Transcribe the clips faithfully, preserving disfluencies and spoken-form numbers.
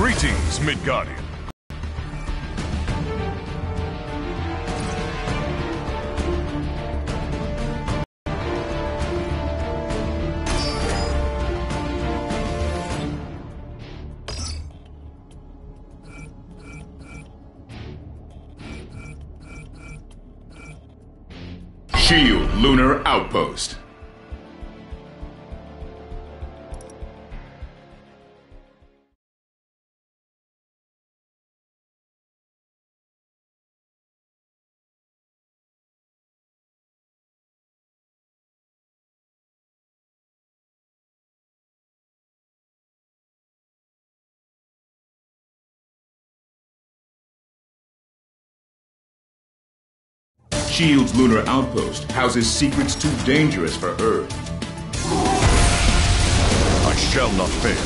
Greetings, Midgardian. Shield Lunar Outpost. Shield's lunar outpost houses secrets too dangerous for Earth. I shall not fail.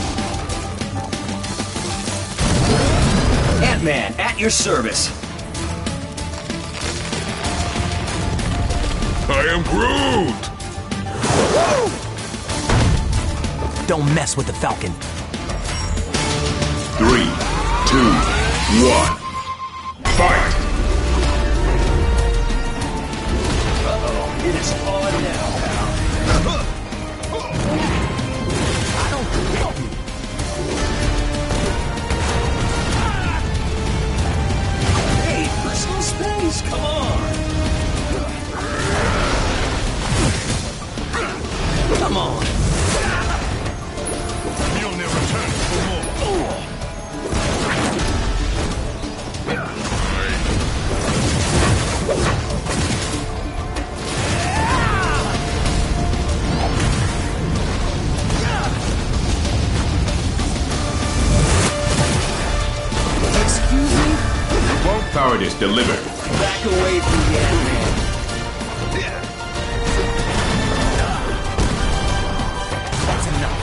Ant-Man, at your service. I am Groot! Don't mess with the Falcon. Three, two, one. Fight! It is on now, pal. I don't help you. Hey, personal space, come on. Come on. You'll never return for more. Cowardice delivered. Back away from the Ant-Man. That's enough.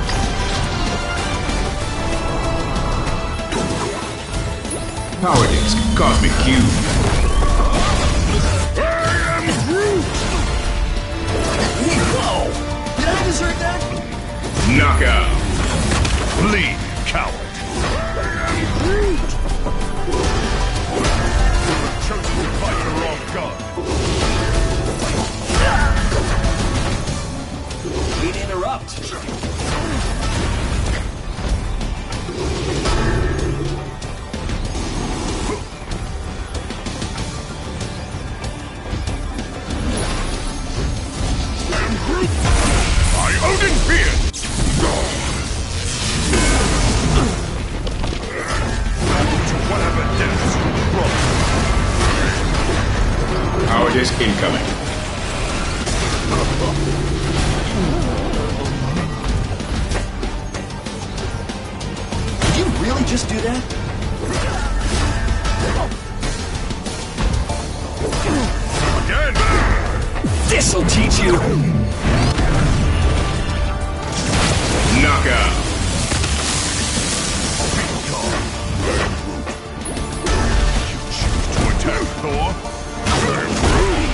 Cowardice Cosmic Cube. I am Groot! Hey, whoa! Did I desert that? Knockout. Leave, coward. I am Groot! Chosen to fight the wrong god. We'd interrupt. I Odin fear! To whatever depths you brought. Cowardice incoming. Did you really just do that? Again! This'll teach you! Knockout. You choose to attack Thor? I'm Groot!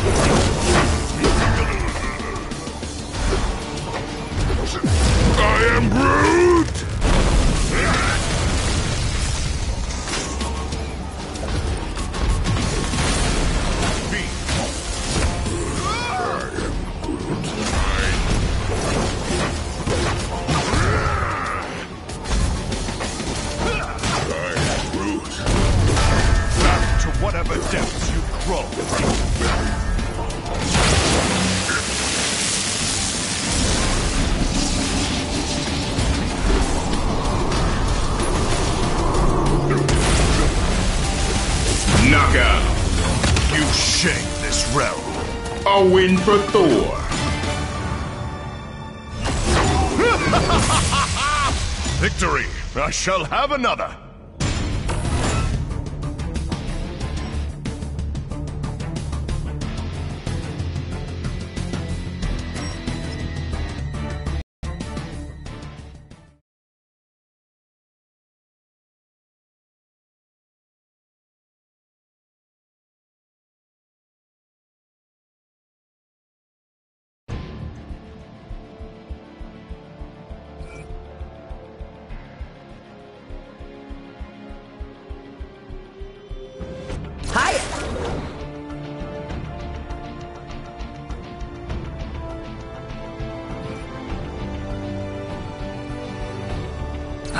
I am Groot! Whatever depths you crawl. Knockout. You shake this realm. A win for Thor. Victory! I shall have another.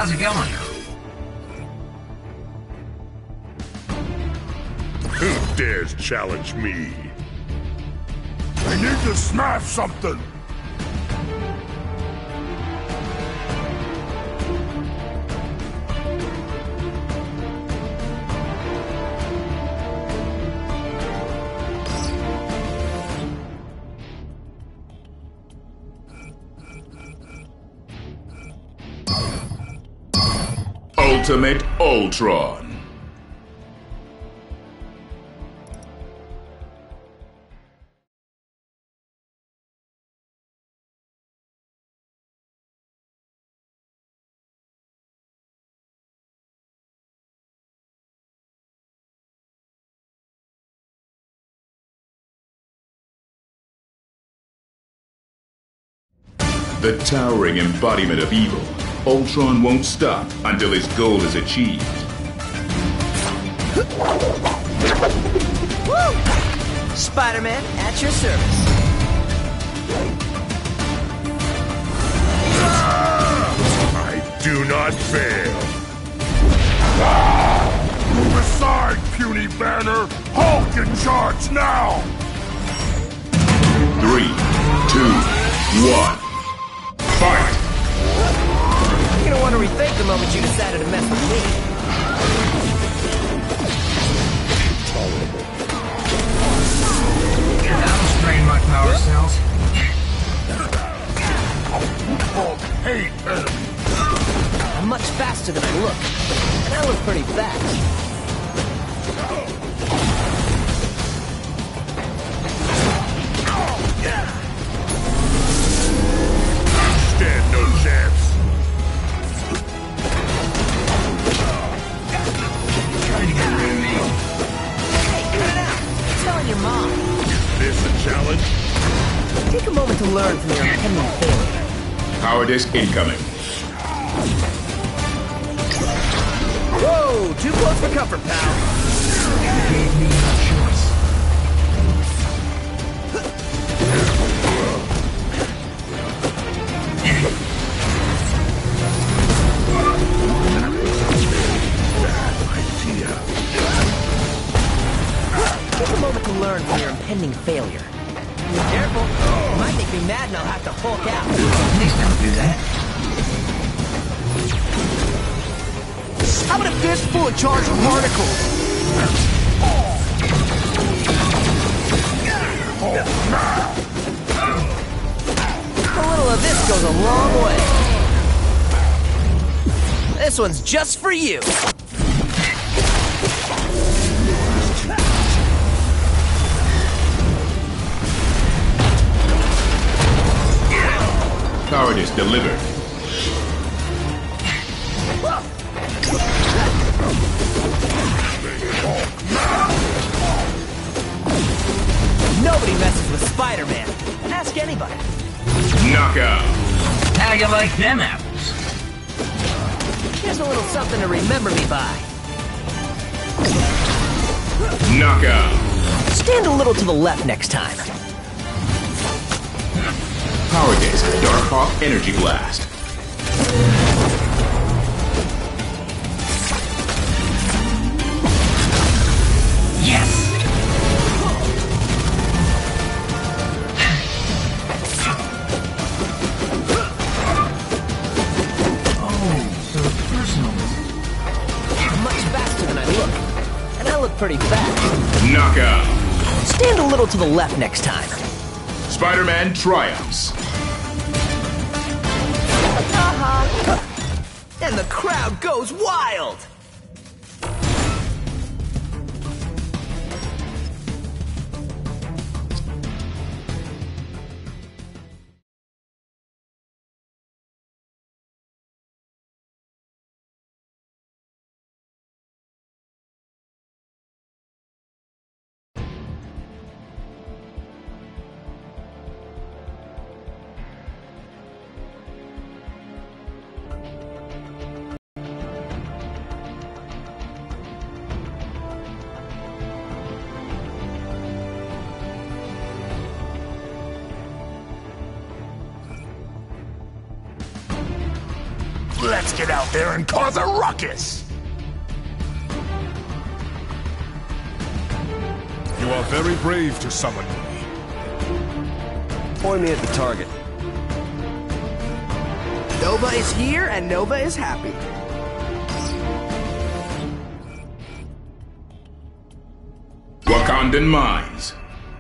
How's it going? Who dares challenge me? I need to smash something! Ultimate Ultron. The towering embodiment of evil, Ultron won't stop until his goal is achieved. Woo! Spider-Man at your service. I do not fail. Move aside, puny Banner! Hulk in charge now! Three, two, one. Fight! You're gonna want to rethink the moment you decided to mess with me. That'll strain my power cells. Hulk hate enemy! I'm much faster than I look, and I look pretty fast. Stand no chance! Trying to get rid of me. Hey, cut it out! I'm telling your mom. Is this a challenge? Take a moment to learn from your impending failure. Power disc incoming. Whoa! Too close for comfort, pal. You gave me no choice. Take a moment to learn from your impending failure. Be careful. You might make me mad and I'll have to Hulk out. Please don't do that. How about a fist full of charged particles? A little of this goes a long way. This one's just for you. Power disc delivered. Nobody messes with Spider-Man. Ask anybody. Knockout. How you like them apples? Here's a little something to remember me by. Knockout. Stand a little to the left next time. Power disc Darkhawk Energy Blast. Yes! I'm much faster than I look, and I look pretty fast. Knockout. Stand a little to the left next time. Spider-Man triumphs. And the crowd goes wild! Let's get out there and cause a ruckus! You are very brave to summon me. Point me at the target. Nova is here, and Nova is happy. Wakandan Mines.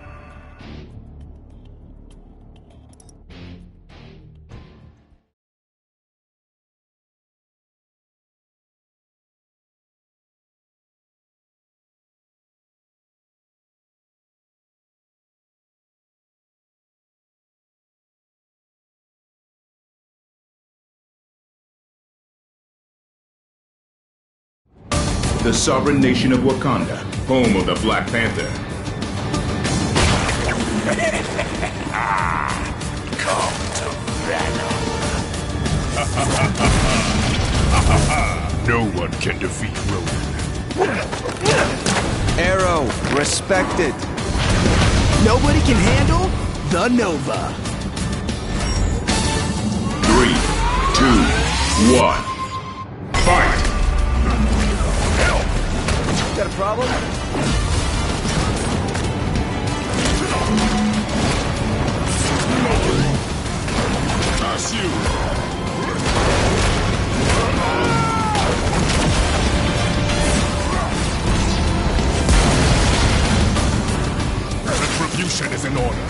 The sovereign nation of Wakanda, home of the Black Panther. Come to Venom. No one can defeat Ronan. Arrow, respect it. Nobody can handle the Nova. Three, two, one. Fight! Got a problem? That's you. Retribution is in order.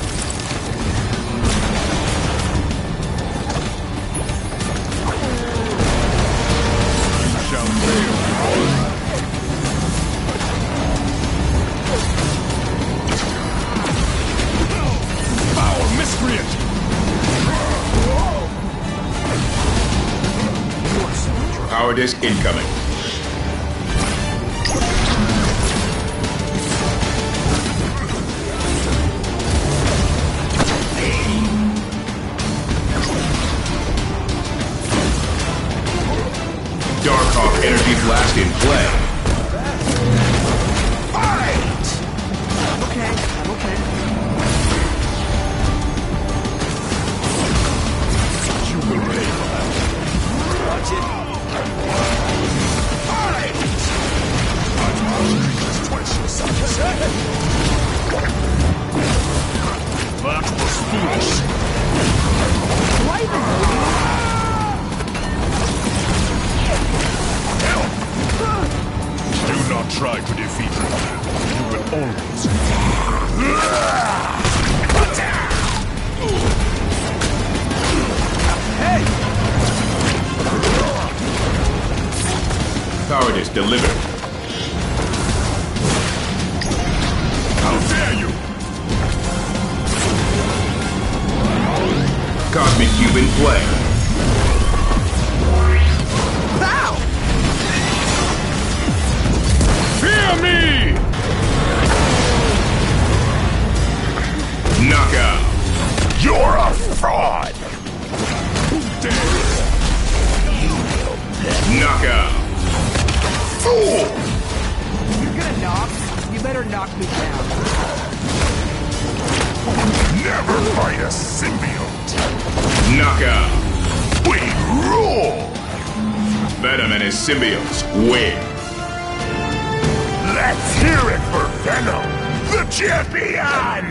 You shall fail. Miscreant! Power disc incoming. Darkhawk energy blast in play. Fight! Okay, okay. You will pay for that. Watch it. Fight! Just twice your size. That was foolish. Why even Do not try to defeat me. You will always. Hey! Power disc delivered. How dare you! Cosmic Cube in play. Pow! Fear me! Knockout. You're a fraud! Who dares? Knockout. Fool! You're gonna knock? You better knock me down. Never fight a symbiote! Knockout. We rule! Venom and his symbiotes win. Let's hear it for Venom, the champion!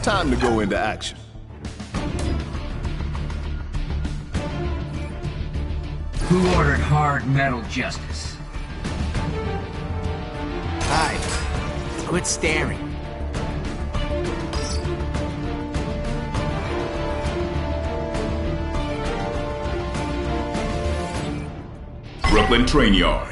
Time to go into action. Who ordered hard metal justice? Hi. Quit staring. Brooklyn Train Yard.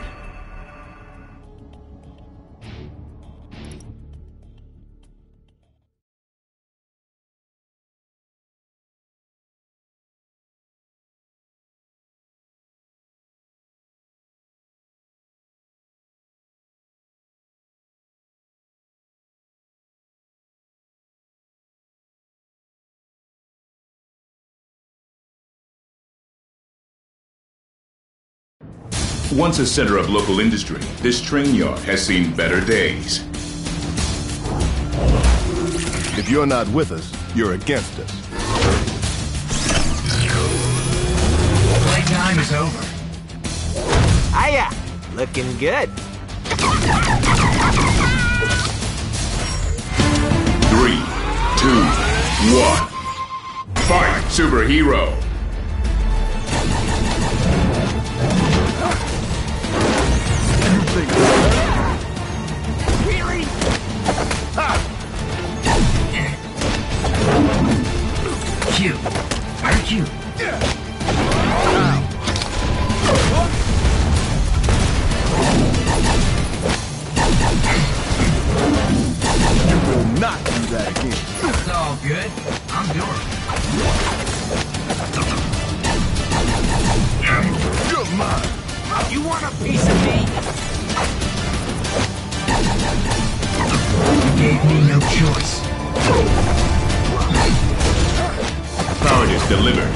Once a center of local industry, this train yard has seen better days. If you're not with us, you're against us. Playtime is over. Hiya! Looking good. Three, two, one. Fight, superhero! Really? Cute. Very cute. You will not do that again. It's all good. I'm doing it. You're mine. You want a piece of me? You gave me no choice. Power is delivered.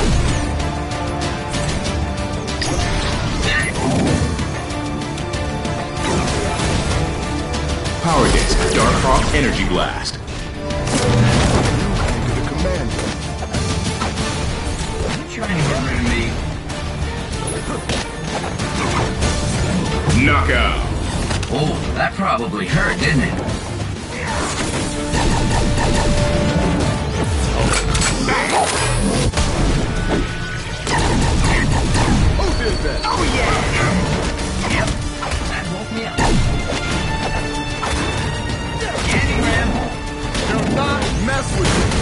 Power disc, Darkhawk Energy Blast. The commander. You trying to get rid of me? Knockout. Oh, that probably hurt, didn't it? Who did that? Oh, yeah! Yep, that woke me up. Candyman! Do not mess with me.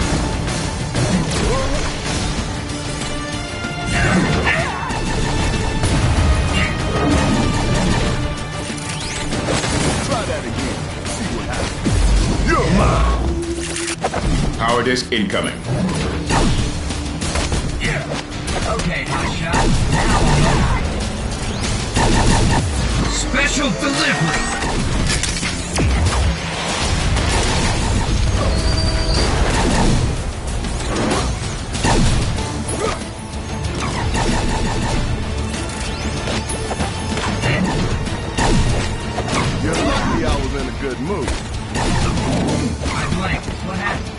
Try that again. See what happens. You're mine. Power disc incoming. Okay, hotshot. Now I'm on. Special delivery! You're lucky I was in a good mood. I blank. What happened?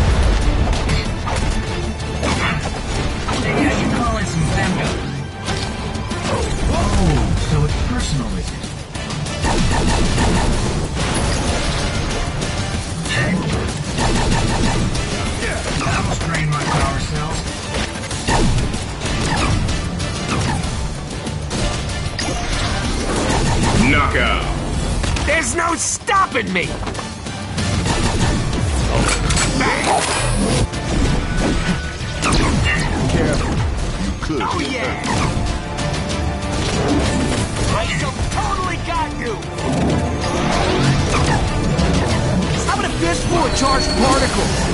Hey, how you calling some Femgo? Oh, so it's personal, is it? That will strain my power cells. Knockout. There's no stopping me! Careful. You could. Oh get yeah! I so totally got you! How about a fistful of charged particles?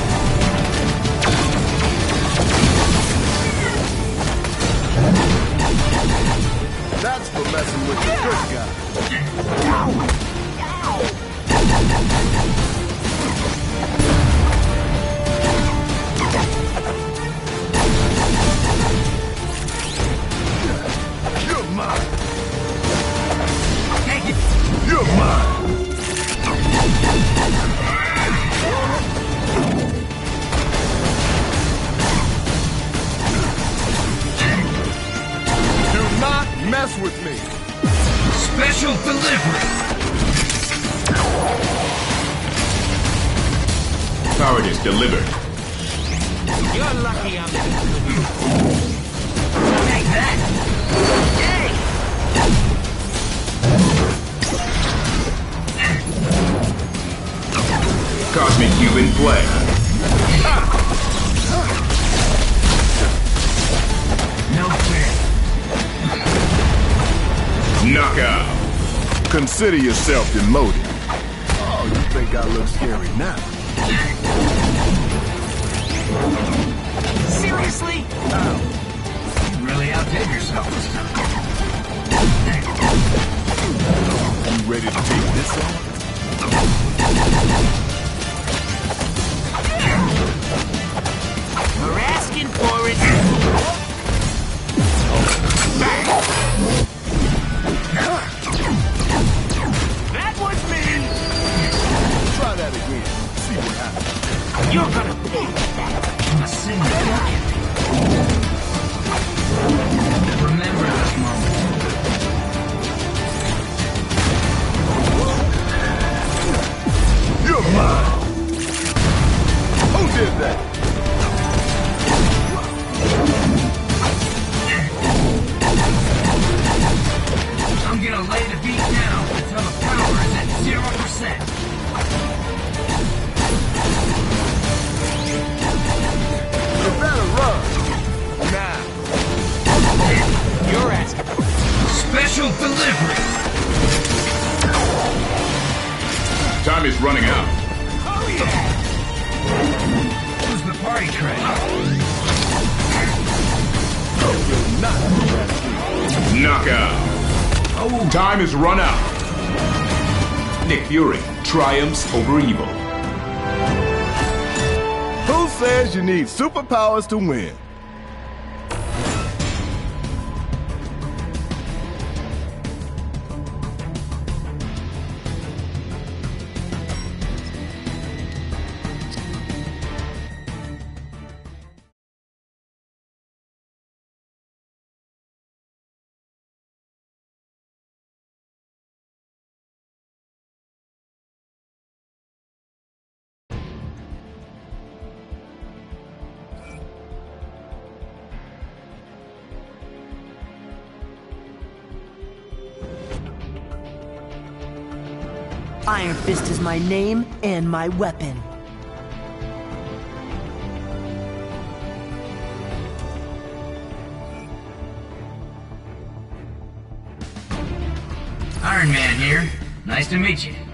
That's for messing with the good guy. Ow! Ow! You're mine. Take it! You're mine. Do not mess with me. Special delivery! cowardice delivered. You're lucky I'm not. Take that! Hey! Cosmic Cuban flare. No fair. Knockout. Consider yourself demoted. Oh, you think I look scary now? Seriously? Oh. You really outdid yourself this time. You ready to take this on? We're asking for it. That was me! Try that again. See what happens. You're gonna pay for that. I'm a sinner. Remember this moment. You're mine! Who did that? I'm gonna lay the beat down until the power is at zero percent. You better run! Now! You're asking. Special delivery! Time is running out. Oh yeah! Who's the party train? Knockout. Oh, Time is run out. Nick Fury triumphs over evil. Who says you need superpowers to win? Iron Fist is my name and my weapon. Iron Man here. Nice to meet you.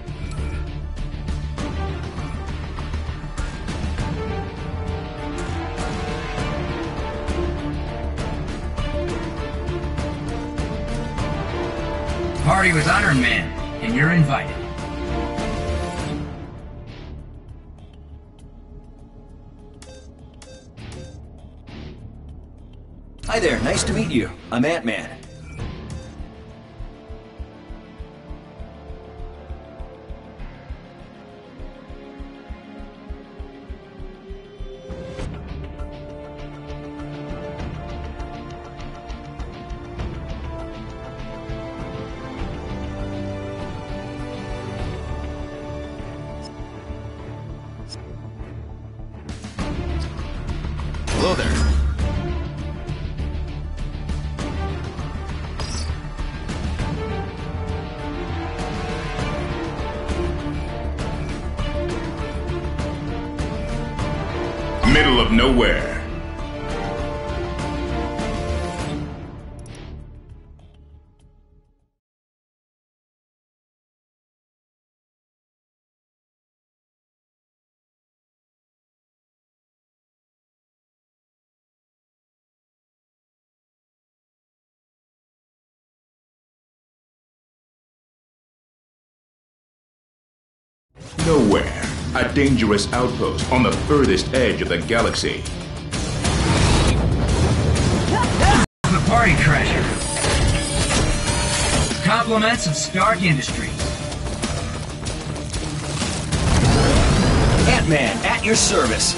Party with Iron Man, and you're invited. Hi there, nice to meet you. I'm Ant-Man. Hello there. Middle of nowhere. Nowhere. A dangerous outpost on the furthest edge of the galaxy. The Party Crasher. Compliments of Stark Industries. Ant-Man, at your service.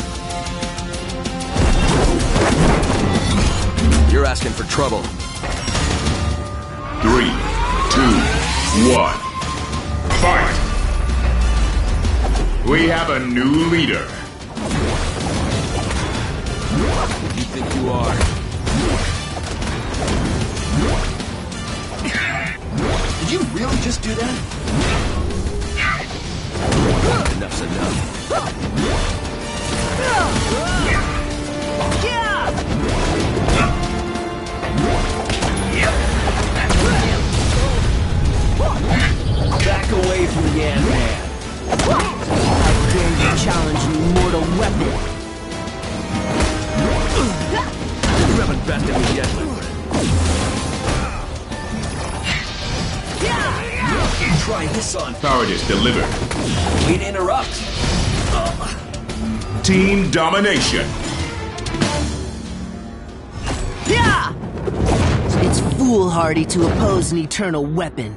You're asking for trouble. Three, two, one. Fight! We have a new leader. You think you are? Did you really just do that? Enough's enough. Back away from the Ant-Man. I dare you challenge an immortal weapon. You haven't bested me yet, my friend. Try this on. Cowardice delivered. Way to interrupt. Team domination. Yeah! It's foolhardy to oppose an eternal weapon.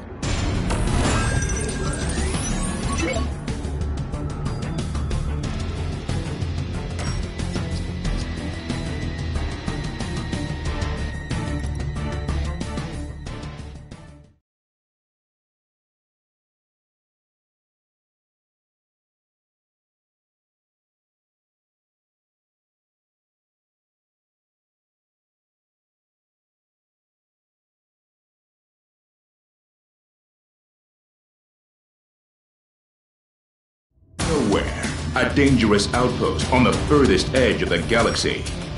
Nowhere. A dangerous outpost on the furthest edge of the galaxy.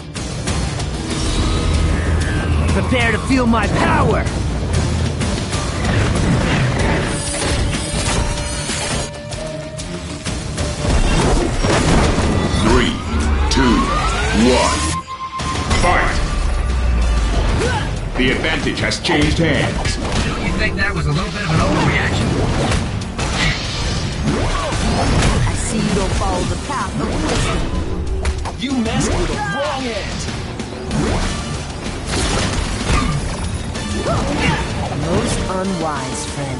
Prepare to feel my power! Three, two, one. Fight! The advantage has changed hands. Don't you think that was a little bit of an overreaction? I see you don't follow the path of wisdom. You messed with the wrong end. Most unwise, friend.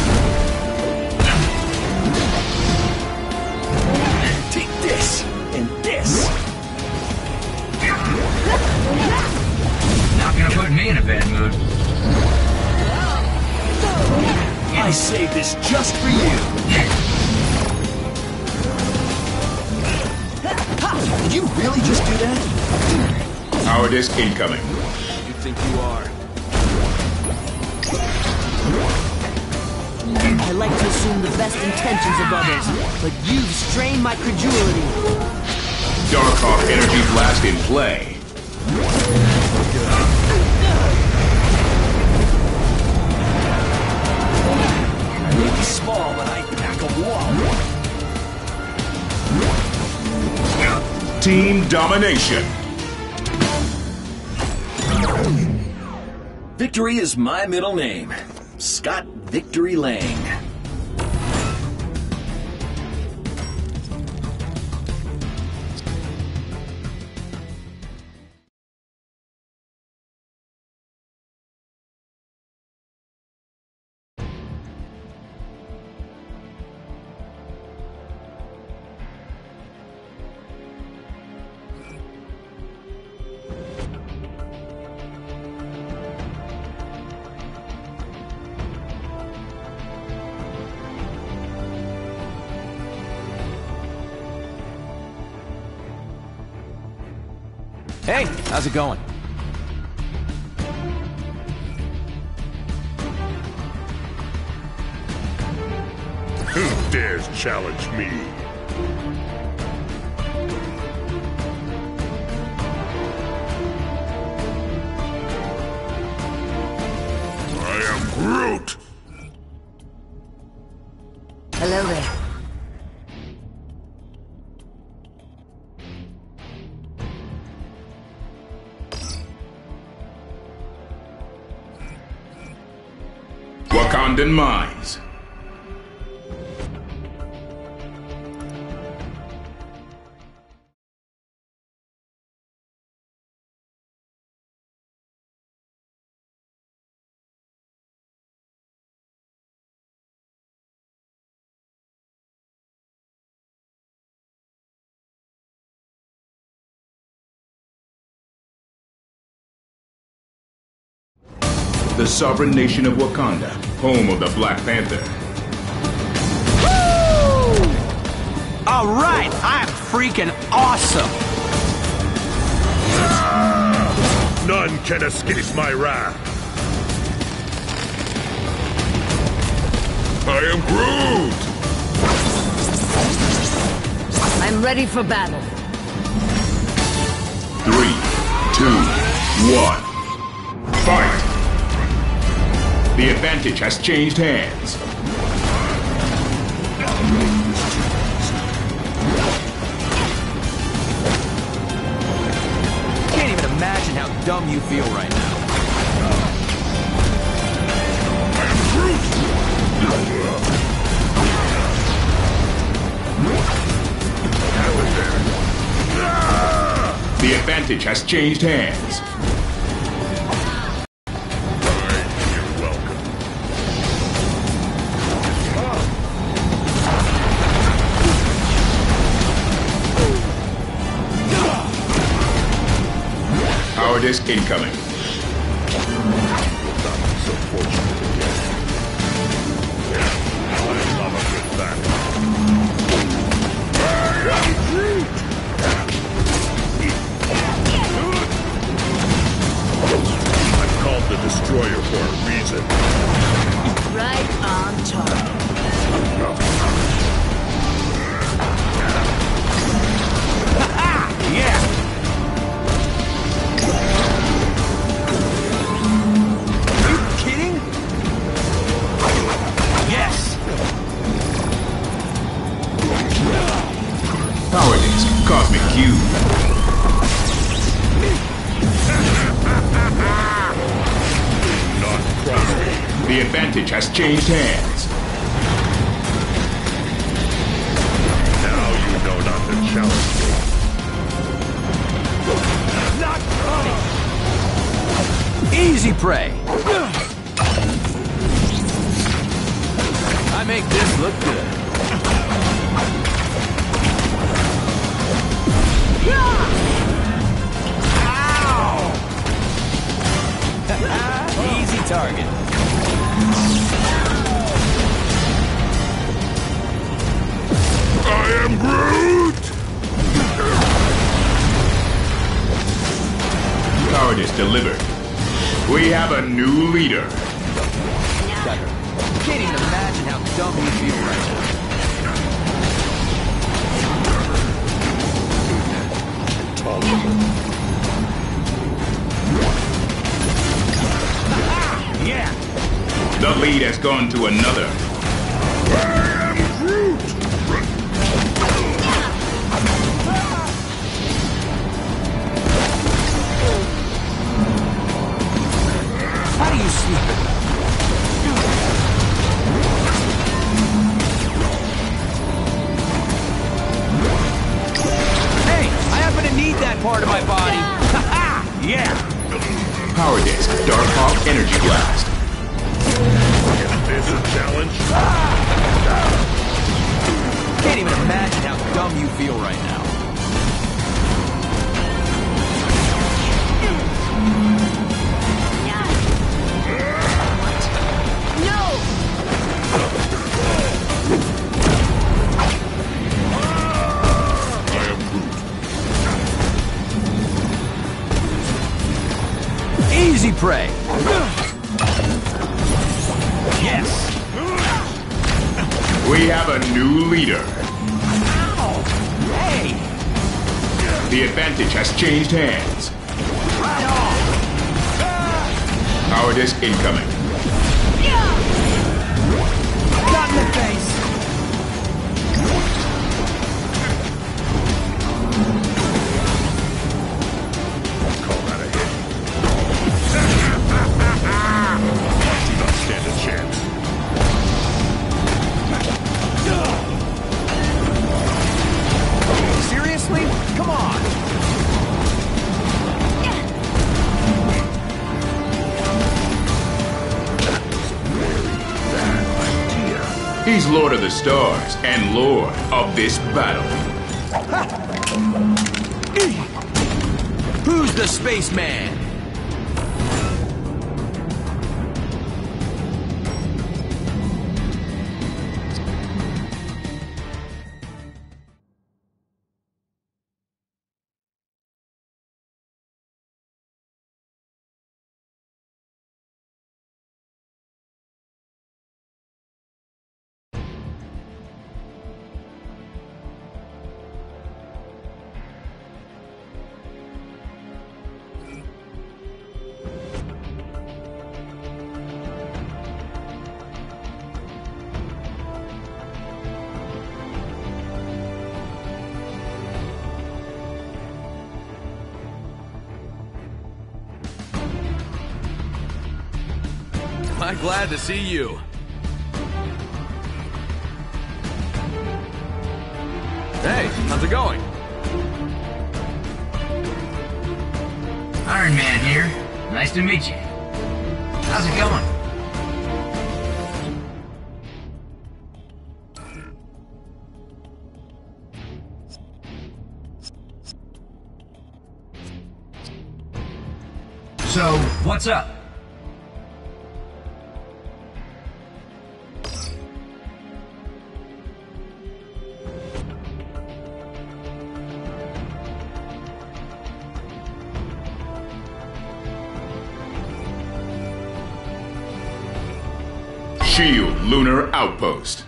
Take this and this. Not gonna put me in a bad mood. I saved this just for you. Did you really just do that? Cowardice incoming. You think you are? I like to assume the best intentions of others, but you've strained my credulity. Darkhawk energy blast in play. I may be small, but I pack a wall. Team domination. Victory is my middle name. Scott Victory Lang. Hey, how's it going? Who dares challenge me? I am Groot! Hello there. Wakandan Mines. The sovereign nation of Wakanda, home of the Black Panther. All right, I'm freaking awesome! None can escape my wrath. I am Groot! I'm ready for battle. Three, two, one. Fight! The advantage has changed hands. Can't even imagine how dumb you feel right now. I am Groot! The advantage has changed hands. You're welcome. Power disc incoming. So fortunate again. I love a good battle. I am Groot! I'm called the Destroyer for a reason. Right on target. Yeah! Are you kidding? Yes! Power disc, cosmic cube. Not cross me. The advantage has changed hands. Now you know not to challenge me. Not easy prey. I make this look good. Ow! Easy target. I am Groot! Power disc delivered. We have a new leader. Can't even imagine how dumb you feel right now. Yeah! The lead has gone to another. I am Groot! How do you sleep at night? Hey, I happen to need that part of my body. Ha-ha! Yeah! Power disc, Dark Hawk Energy Blast. Is this a challenge? Can't even imagine how dumb you feel right now. No! I am Groot. Easy prey. Yes. We have a new leader. Hey. The advantage has changed hands. Right on. Power disc incoming. Got in the face. Call that a hit. Do not stand a chance. Seriously? Come on. He's Lord of the Stars and Lord of this battle. Who's the spaceman? I'm glad to see you. Hey, how's it going? Iron Man here. Nice to meet you. How's it going? So, what's up? Shield Lunar Outpost.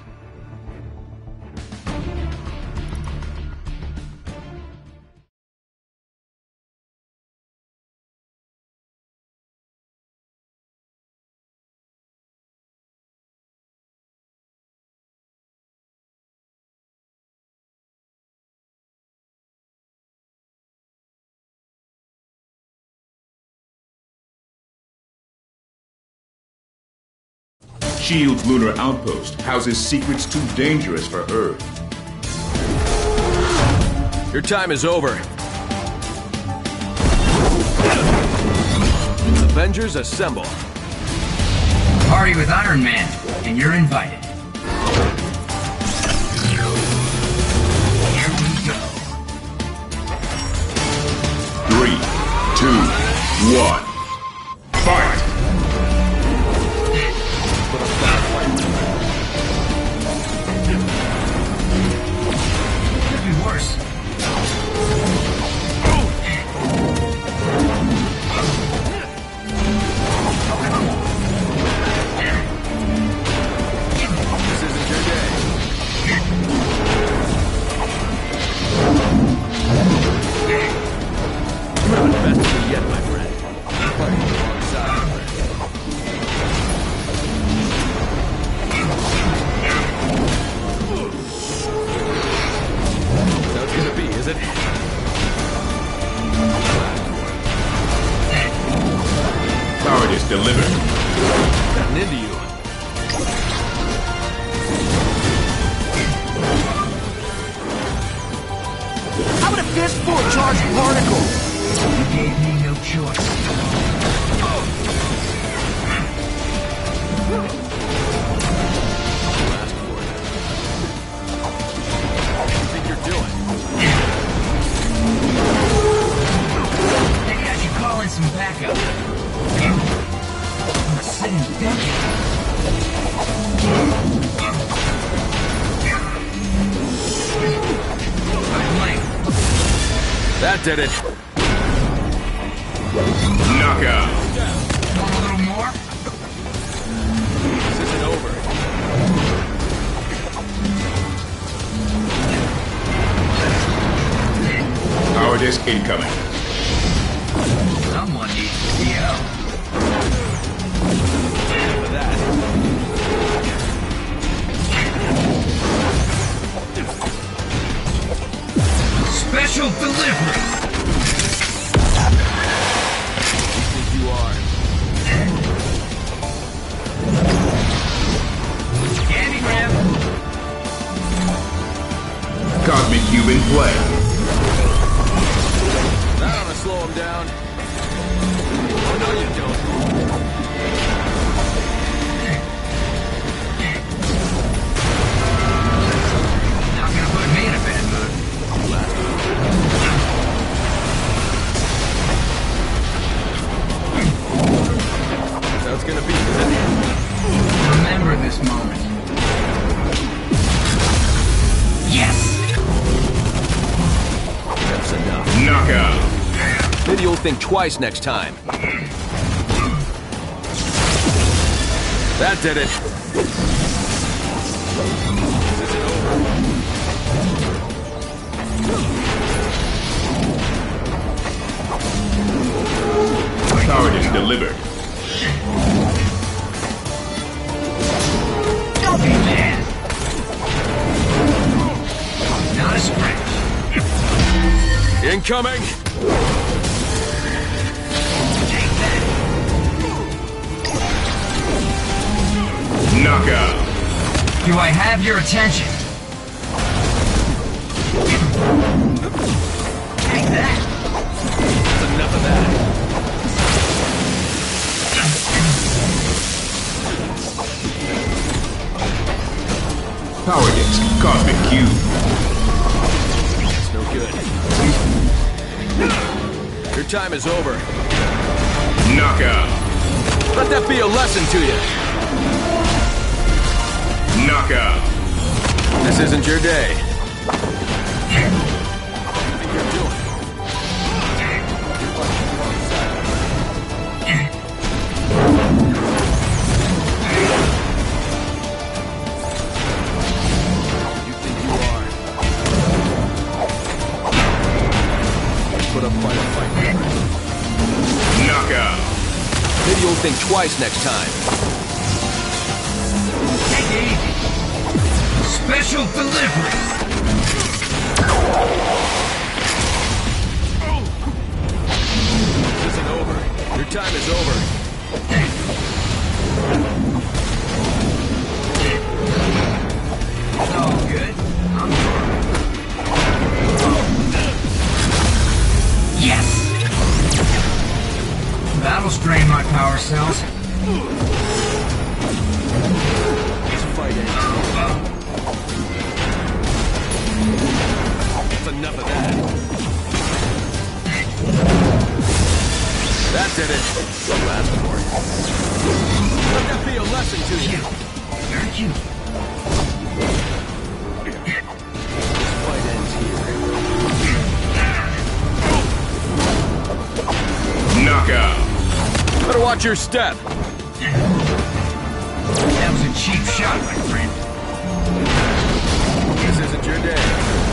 Shield Lunar Outpost houses secrets too dangerous for Earth. Your time is over. Avengers assemble. Party with Iron Man, and you're invited. Here we go. Three, two, one, fight! Could be worse. This isn't your day. You haven't bested me yet, my friend. You're playing the wrong side, my friend. So it's gonna be, is it? Cowardice delivered. Gotten into you. How about a fistful of charged particles? You gave me no choice. Last for it. What do you think you're doing? Maybe I should call in some backup. I'm gonna sit and think. I'm late. That did it. Knockout. Want a little more? This isn't over. Cowardice incoming. Someone needs to be out. For that. Special delivery! You think you are? Candy grab! Cosmic Cube in play. That ought to slow him down. Oh, no, you don't. Not gonna put me in a bad mood. So it's gonna be, isn't it? Remember this moment. Yes! That's enough. Knockout. Maybe you'll think twice next time. That did it. This isn't over. Cowardice delivered. Don't be mad! Not a scratch. Incoming! Take that. Do I have your attention? Take that! That's enough of that. Power disc, Cosmic Cube. It's no good. Your time is over. Knockout. Let that be a lesson to you. Knockout. This isn't your day. What do you think you're doing? You're fighting the wrong side. You think you are? Put up quite a fight. Knockout. Maybe you'll think twice next time. Take it easy. Special delivery. This isn't over. Your time is over. It's all good. I'm Yes! That'll strain my power cells. This fight ends. That's enough of that. That did it. Don't ask for it. Let that be a lesson to you. Very cute. This fight ends here. Knockout. Better watch your step. That was a cheap shot, my friend. This isn't your day.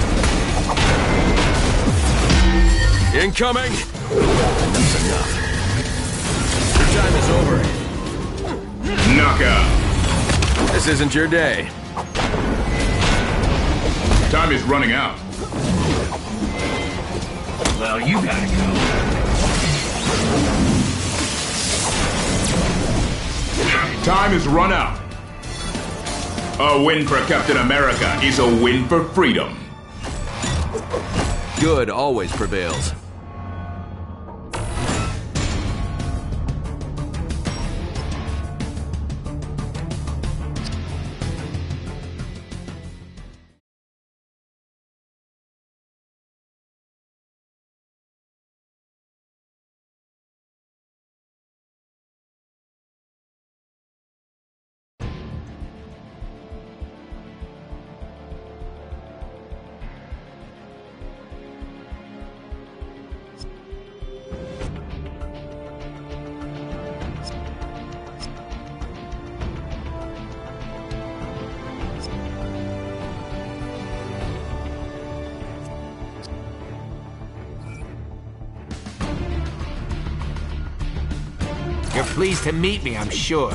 Incoming! That's enough. Your time is over. Knockout. This isn't your day. Time is running out. Well, you gotta go. Time is run out. A win for Captain America is a win for freedom. Good always prevails. You're pleased to meet me, I'm sure.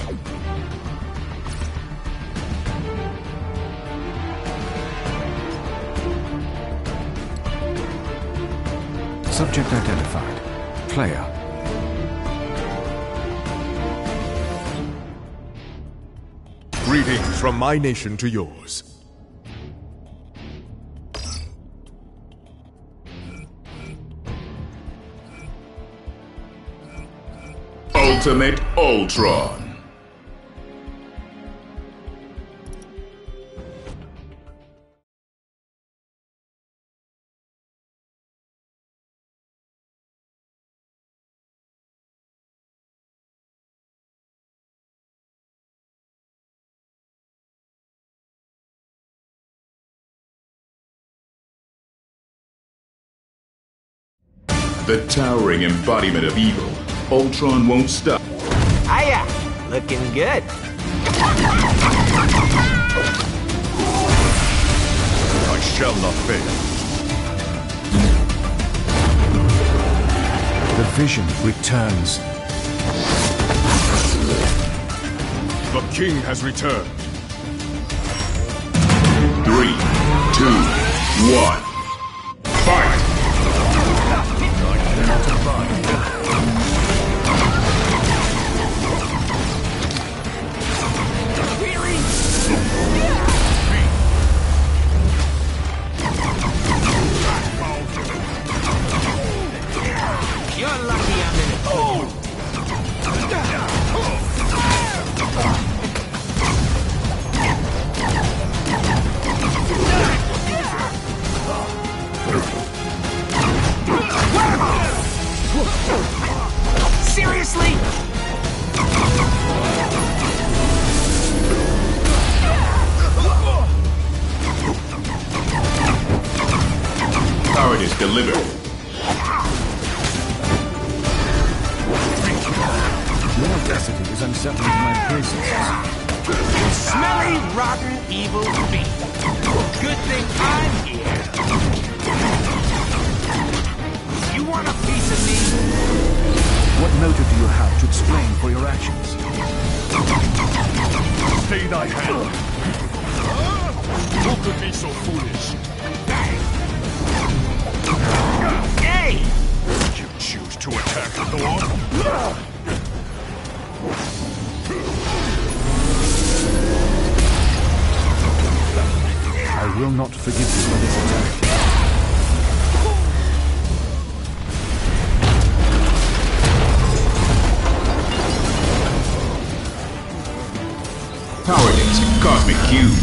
Subject identified. Player. Greetings from my nation to yours. Ultimate Ultron. The towering embodiment of evil, Ultron won't stop. Hiya! Looking good. I shall not fail. The vision returns. The king has returned. Three, two, one, fight! audacity is unsettling to my braces. Smelly, rotten, evil beast. Good thing I'm here. You want a piece of me? What motive do you have to explain for your actions? Stay thy hand. Who could be so foolish? Hey! You choose to attack Thor? I will not forgive you for this attack. Cowardice, Cosmic Cube.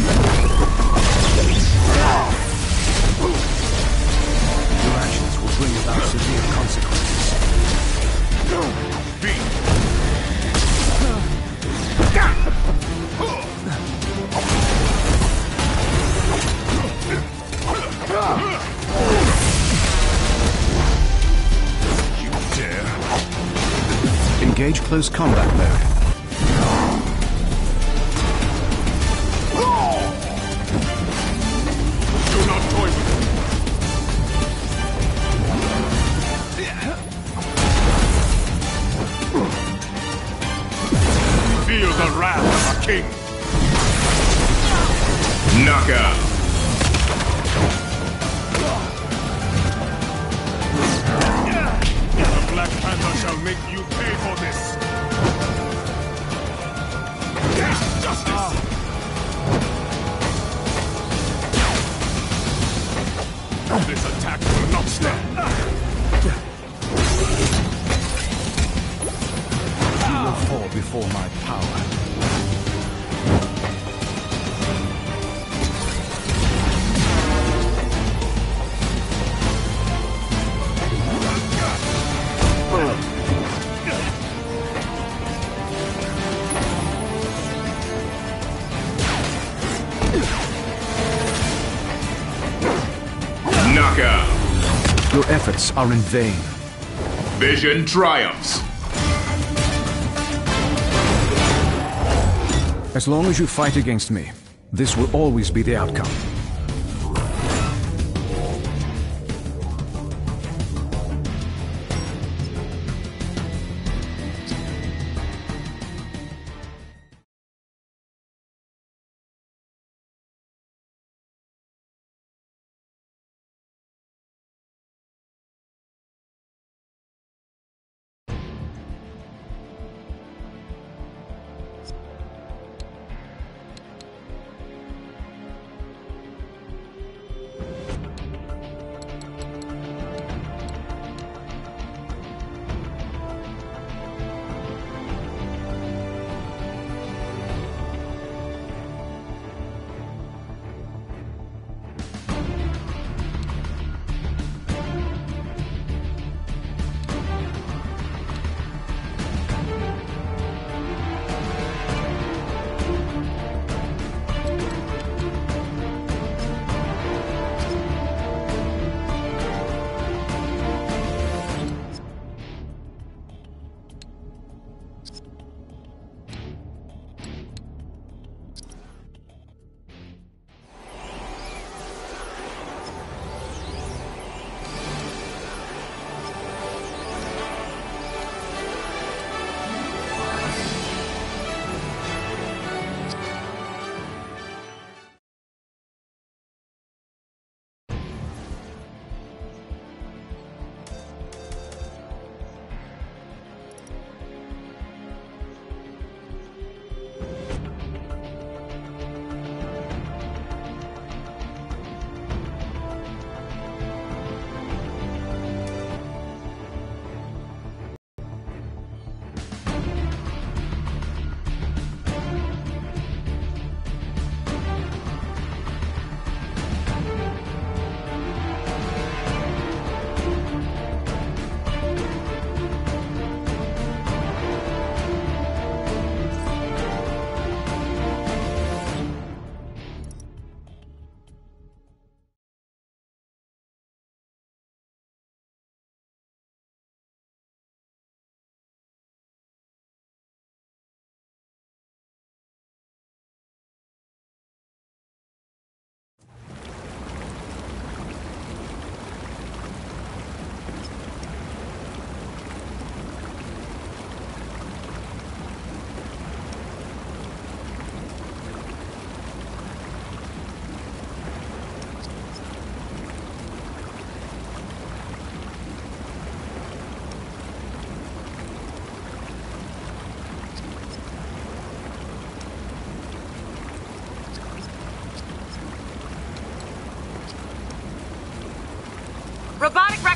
Your actions will bring about severe consequences. You dare? Engage close combat mode. Do not toy with me. Feel the wrath of a king. Knockout. The Black Panther shall make you pay for this. Yes, justice. This attack will not stand. You will fall before my power. Knockout. Your efforts are in vain. Vision triumphs. As long as you fight against me, this will always be the outcome.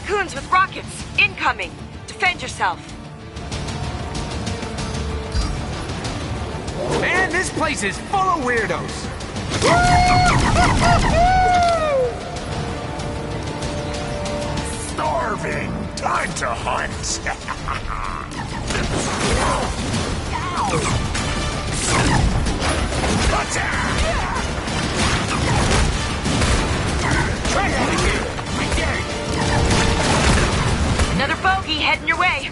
Raccoons with rockets! Incoming! Defend yourself! Man, this place is full of weirdos! Starving! Time to hunt! Another bogey heading your way!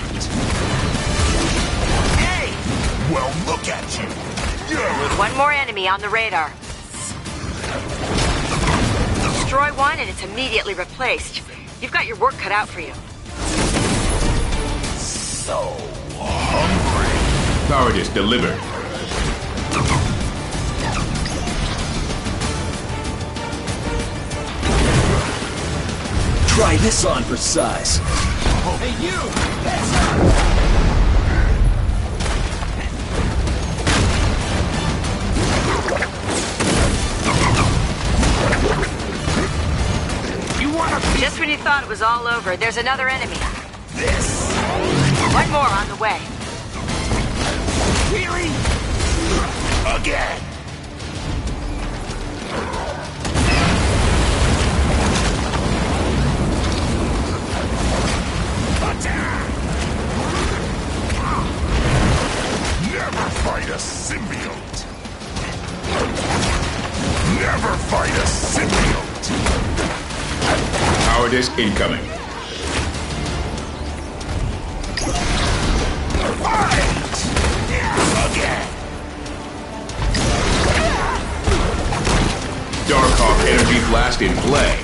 Hey! Well, look at you! Yeah. One more enemy on the radar. Destroy one and it's immediately replaced. You've got your work cut out for you. So hungry. Power disk delivered. Try this on for size. Hey, you! You wanna... Just when you thought it was all over, there's another enemy. This. One more on the way. Really? Again. Never fight a symbiote. Never fight a symbiote. Power disk incoming. Fight! Again. Darkhawk energy blast in play.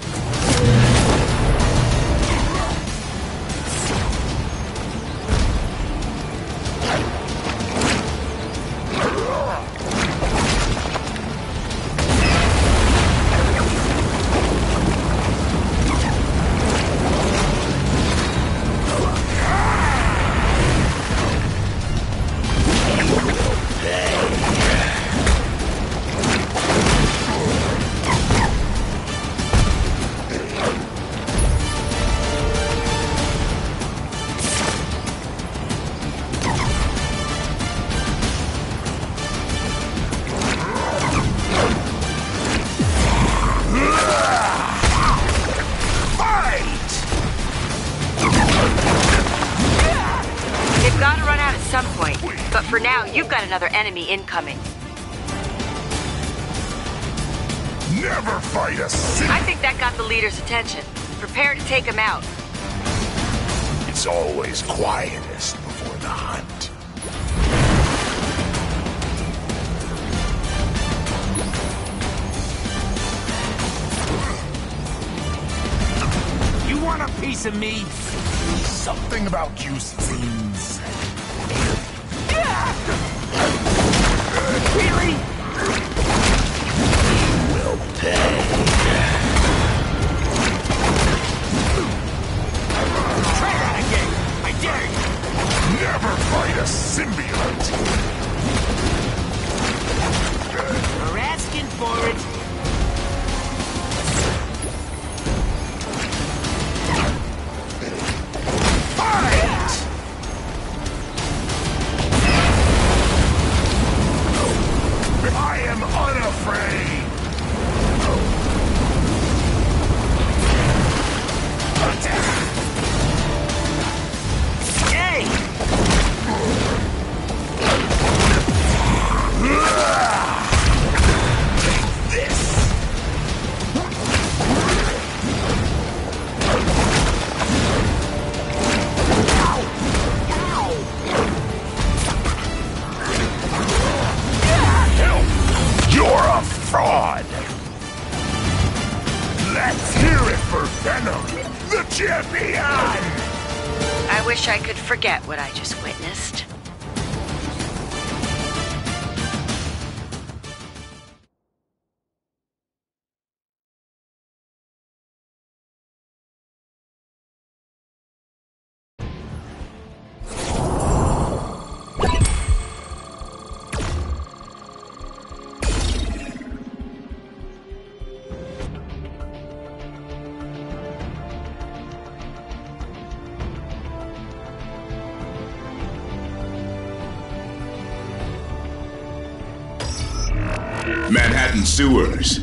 For now, you've got another enemy incoming. Never fight a sin. I think that got the leader's attention. Prepare to take him out. It's always quietest before the hunt. You want a piece of me? Something about you seems... Really? Will pay. Try that again! I dare you! Never fight a symbiote! You're asking for it! Fight! I am unafraid! Hey! Take this! You're a fraud! Let's hear it for Venom, the champion! I wish I could forget what I just witnessed. Manhattan sewers.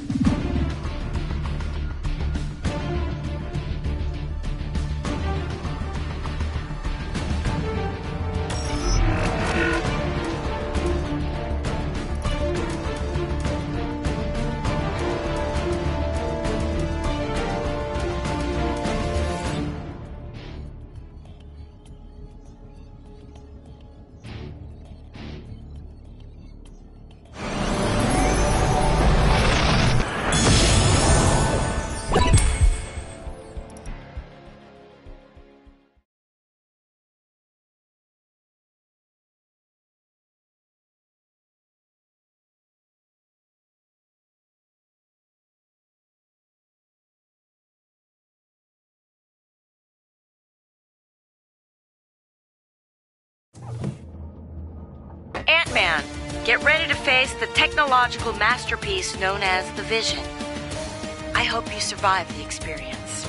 Ant-Man, get ready to face the technological masterpiece known as the Vision. I hope you survive the experience.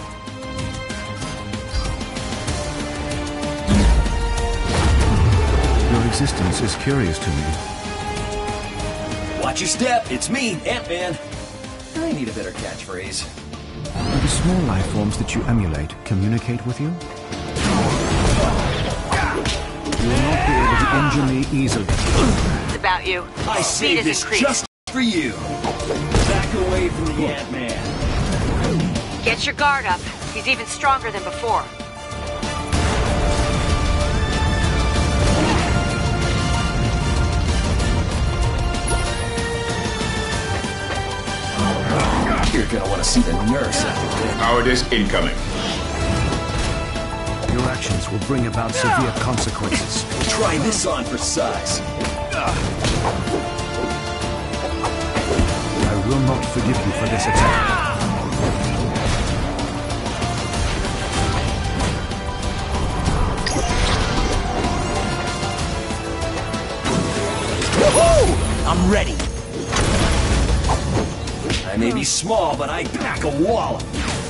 Your existence is curious to me. Watch your step. It's me, Ant-Man. I need a better catchphrase. Do the small life forms that you emulate communicate with you? You will not be able to injure me easily. It's about you. I Speed saved is this increased. just for you. Back away from the Ant-Man. Get your guard up. He's even stronger than before. You're gonna want to see the nurse after this. Power disk incoming. Your actions will bring about severe consequences. Try this on for size. I will not forgive you for this attack. Woohoo! I'm ready. I may be small, but I pack a wallop.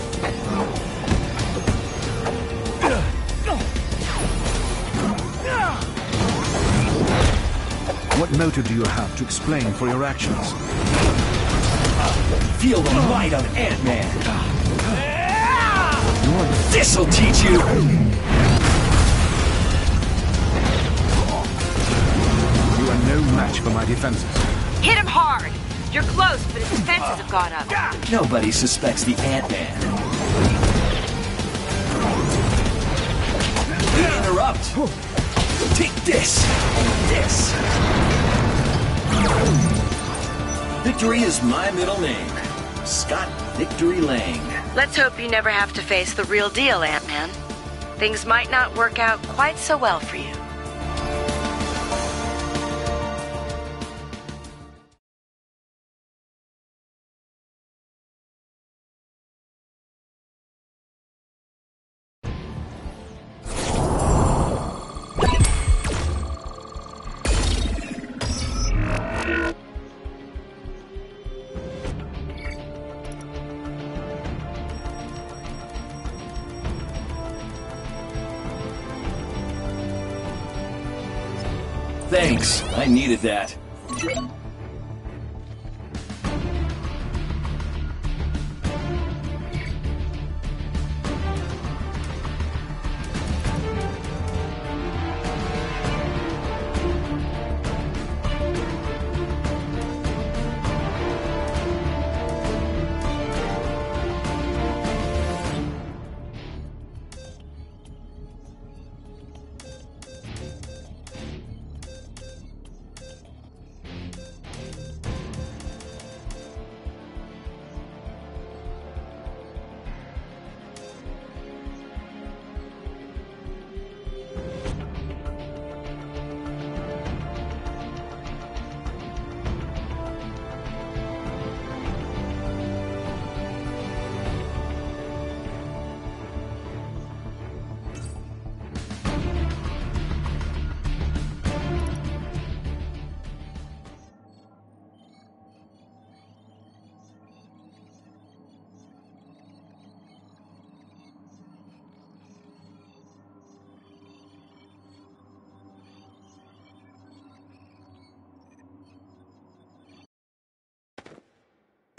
What motive do you have to explain for your actions? Feel the might of Ant-Man. This'll teach you. You are no match for my defenses. Hit him hard. You're close, but his defenses have gone up. Nobody suspects the Ant-Man. Interrupt. Take this. This. Victory is my middle name. Scott Victory Lang. Let's hope you never have to face the real deal, Ant-Man. Things might not work out quite so well for you. Thanks. I needed that.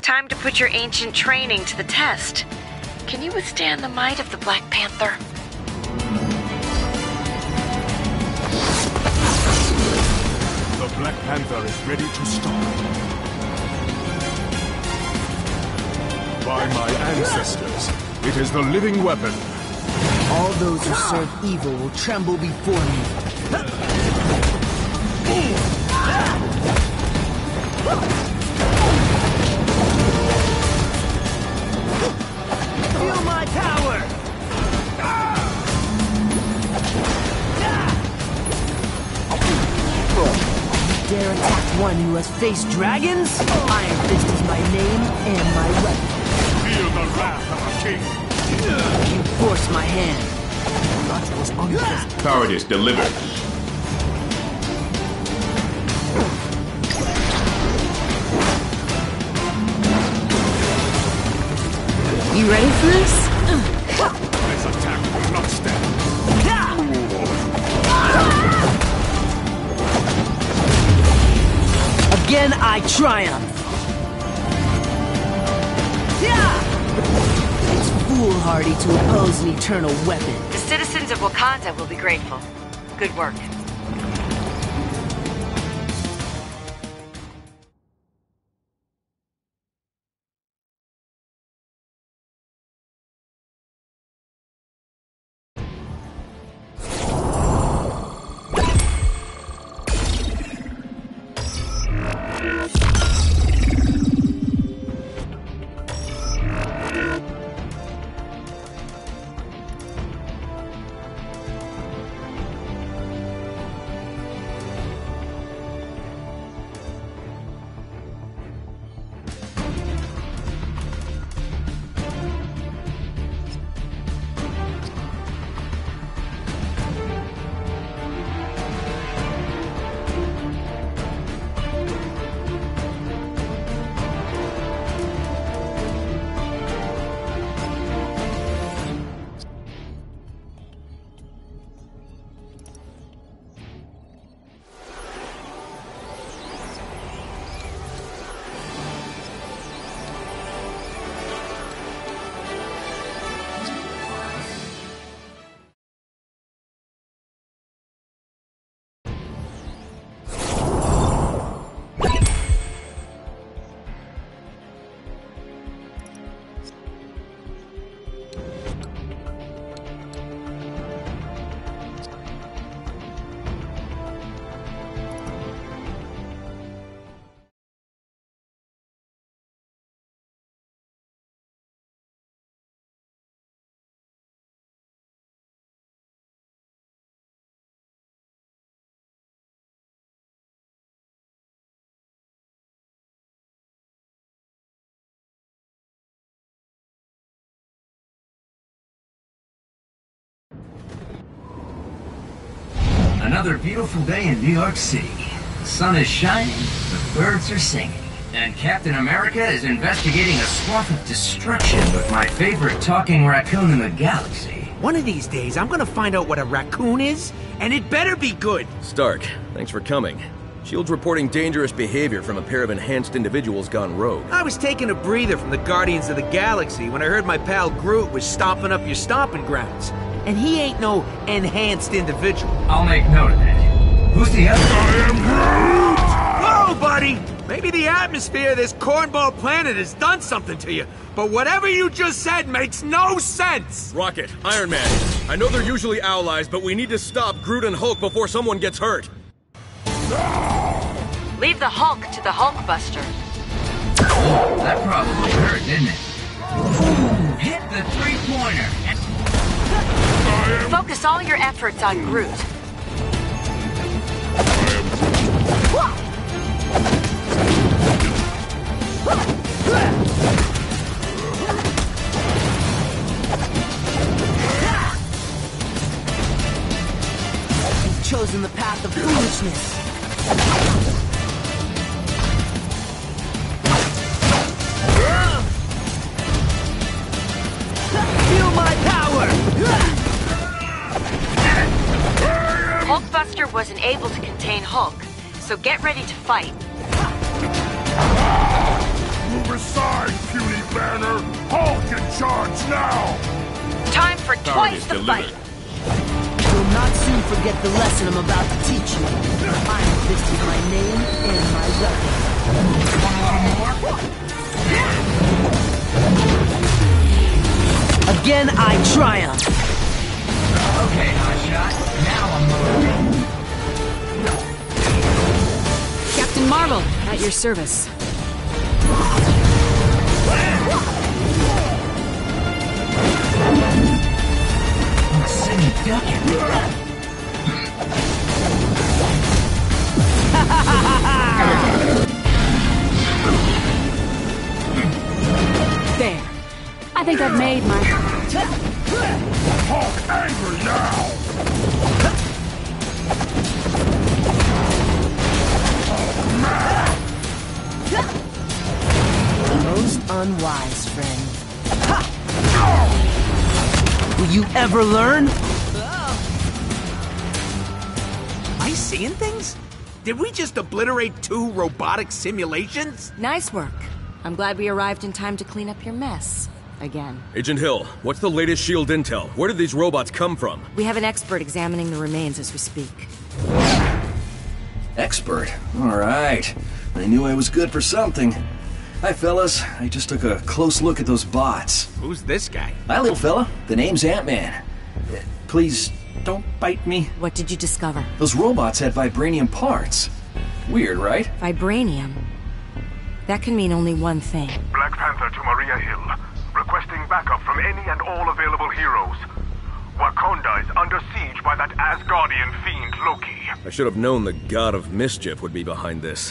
Time to put your ancient training to the test. Can you withstand the might of the Black Panther? The Black Panther is ready to start. By my ancestors, it is the living weapon. All those who serve evil will tremble before me. Feel my power! You dare attack one who has faced dragons? Iron Fist is my name and my weapon. Feel the wrath of a king. You force my hand. That was unpleasant. Cowardice delivered. You ready for this? This attack will not stand. Again, I triumph. It's foolhardy to oppose an eternal weapon. The citizens of Wakanda will be grateful. Good work. Another beautiful day in New York City. The sun is shining, the birds are singing, and Captain America is investigating a swath of destruction with my favorite talking raccoon in the galaxy. One of these days, I'm gonna find out what a raccoon is, and it better be good! Stark, thanks for coming. SHIELD's reporting dangerous behavior from a pair of enhanced individuals gone rogue. I was taking a breather from the Guardians of the Galaxy when I heard my pal Groot was stomping up your stomping grounds. And he ain't no enhanced individual. I'll make note of that. Who's the other? I am Groot! Whoa, buddy! Maybe the atmosphere of this cornball planet has done something to you, but whatever you just said makes no sense! Rocket, Iron Man, I know they're usually allies, but we need to stop Groot and Hulk before someone gets hurt. Leave the Hulk to the Hulkbuster. That probably hurt, didn't it? Hit the three-pointer! Focus all your efforts on Groot. You've chosen the path of foolishness. Feel my power! Hulkbuster wasn't able to contain Hulk, so get ready to fight. aside, puny Banner! Hulk in charge now! Time for twice the fight! You'll not soon forget the lesson I'm about to teach you. I'm this with my name and my weapon. Again, I triumph! Okay, Hotshot. Now I'm moving. Captain Marvel, at your service. City ducking. There. I think I've made my... Hulk angry now! Most unwise, friend. Will you ever learn? Am I seeing things? Did we just obliterate two robotic simulations? Nice work. I'm glad we arrived in time to clean up your mess. Again. Agent Hill, what's the latest SHIELD intel? Where did these robots come from? We have an expert examining the remains as we speak. Expert? Alright. I knew I was good for something. Hi, fellas. I just took a close look at those bots. Who's this guy? Hi, little fella. The name's Ant-Man. Uh, please, don't bite me. What did you discover? Those robots had vibranium parts. Weird, right? Vibranium? That can mean only one thing. Black Panther to Maria Hill. Requesting backup from any and all available heroes. Wakanda is under siege by that Asgardian fiend Loki. I should have known the God of Mischief would be behind this.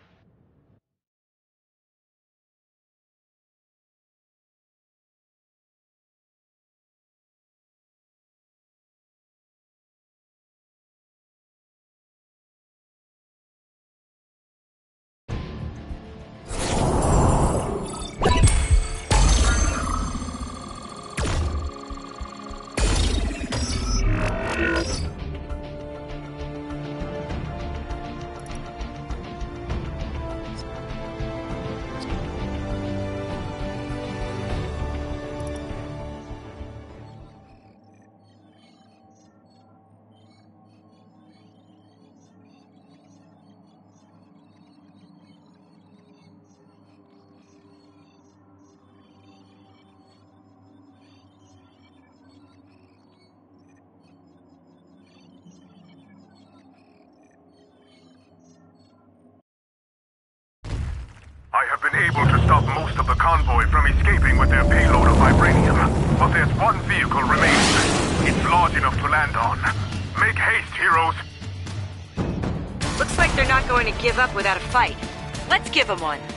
I have been able to stop most of the convoy from escaping with their payload of vibranium. But there's one vehicle remains. It's large enough to land on. Make haste, heroes! Looks like they're not going to give up without a fight. Let's give them one.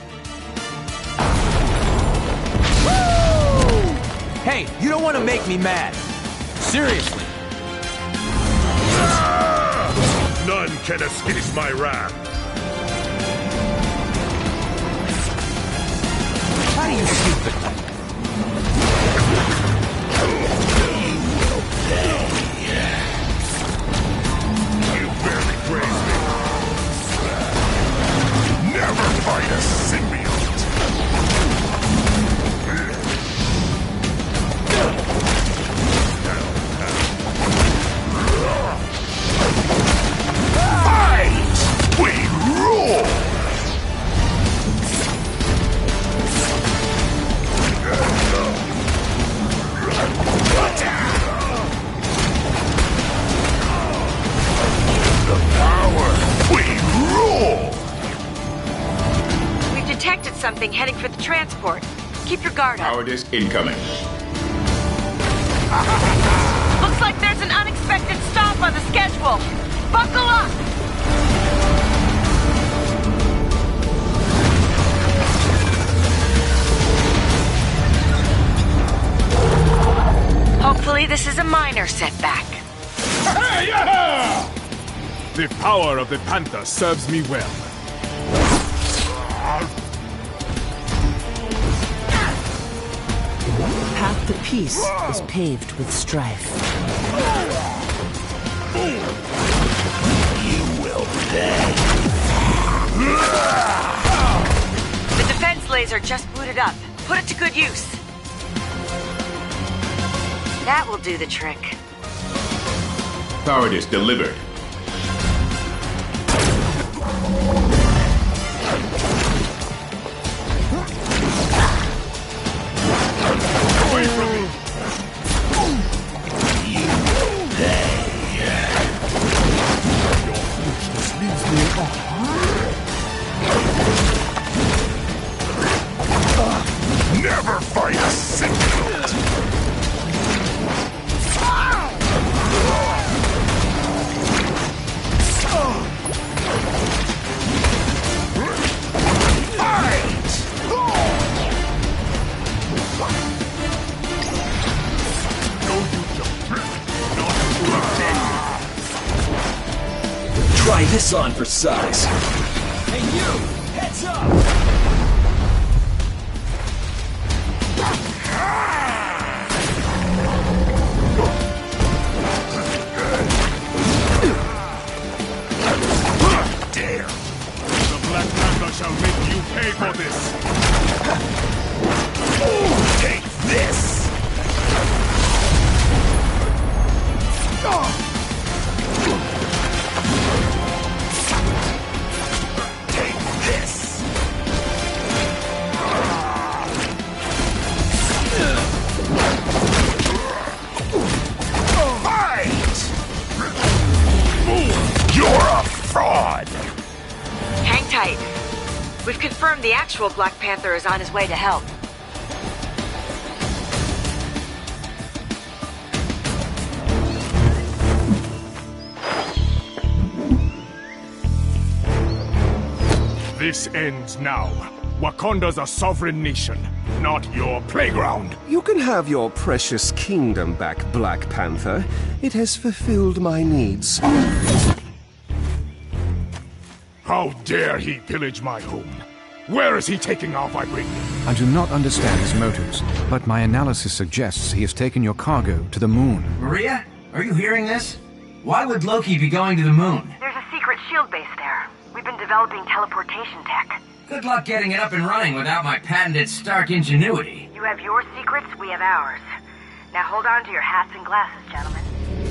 Woo! Hey, you don't want to make me mad. Seriously. None can escape my wrath. How do you stupid? You barely grazed me. Never fight a symbiote. Fight! We rule! The power! We rule! We've detected something heading for the transport. Keep your guard up. Power disk incoming. Looks like there's an unexpected stop on the schedule. Buckle up! Hopefully this is a minor setback. Hey, yeah! The power of the Panther serves me well. Path to peace is paved with strife. You will pay. The defense laser laser just booted up. Put it to good use. That will do the trick. Power disk delivered. Away from me! Never fight a symbiote! Try this on for size. Hey you! Heads up! Dare! The Black Panther shall make you pay for this! Take this! Take this! Fight! You're a fraud! Hang tight. We've confirmed the actual Black Panther is on his way to help. This ends now. Wakanda's a sovereign nation, not your playground. You can have your precious kingdom back, Black Panther. It has fulfilled my needs. How dare he pillage my home? Where is he taking our vibranium? I do not understand his motives, but my analysis suggests he has taken your cargo to the moon. Maria, are you hearing this? Why would Loki be going to the moon? There's a secret shield base there. We've been developing teleportation tech. Good luck getting it up and running without my patented Stark ingenuity. You have your secrets, we have ours. Now hold on to your hats and glasses, gentlemen.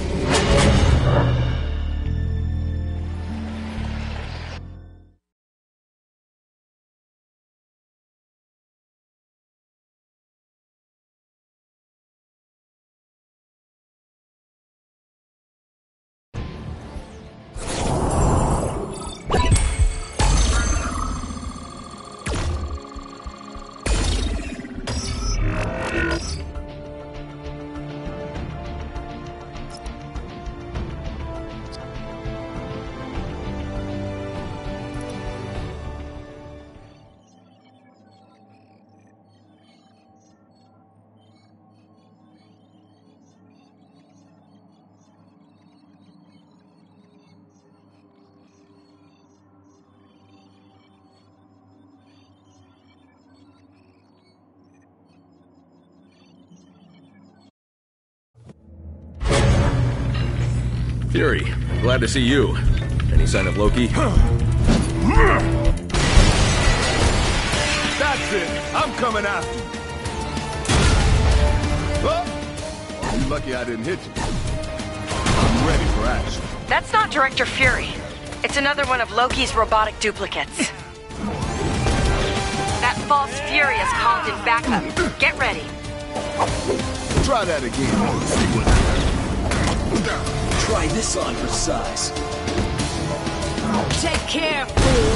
Fury, glad to see you. Any sign of Loki? That's it! I'm coming after you! Oh, you're lucky I didn't hit you. I'm ready for action. That's not Director Fury. It's another one of Loki's robotic duplicates. That false Fury has called in backup. Get ready. Try that again. See what Try this on for size. Take care, fool!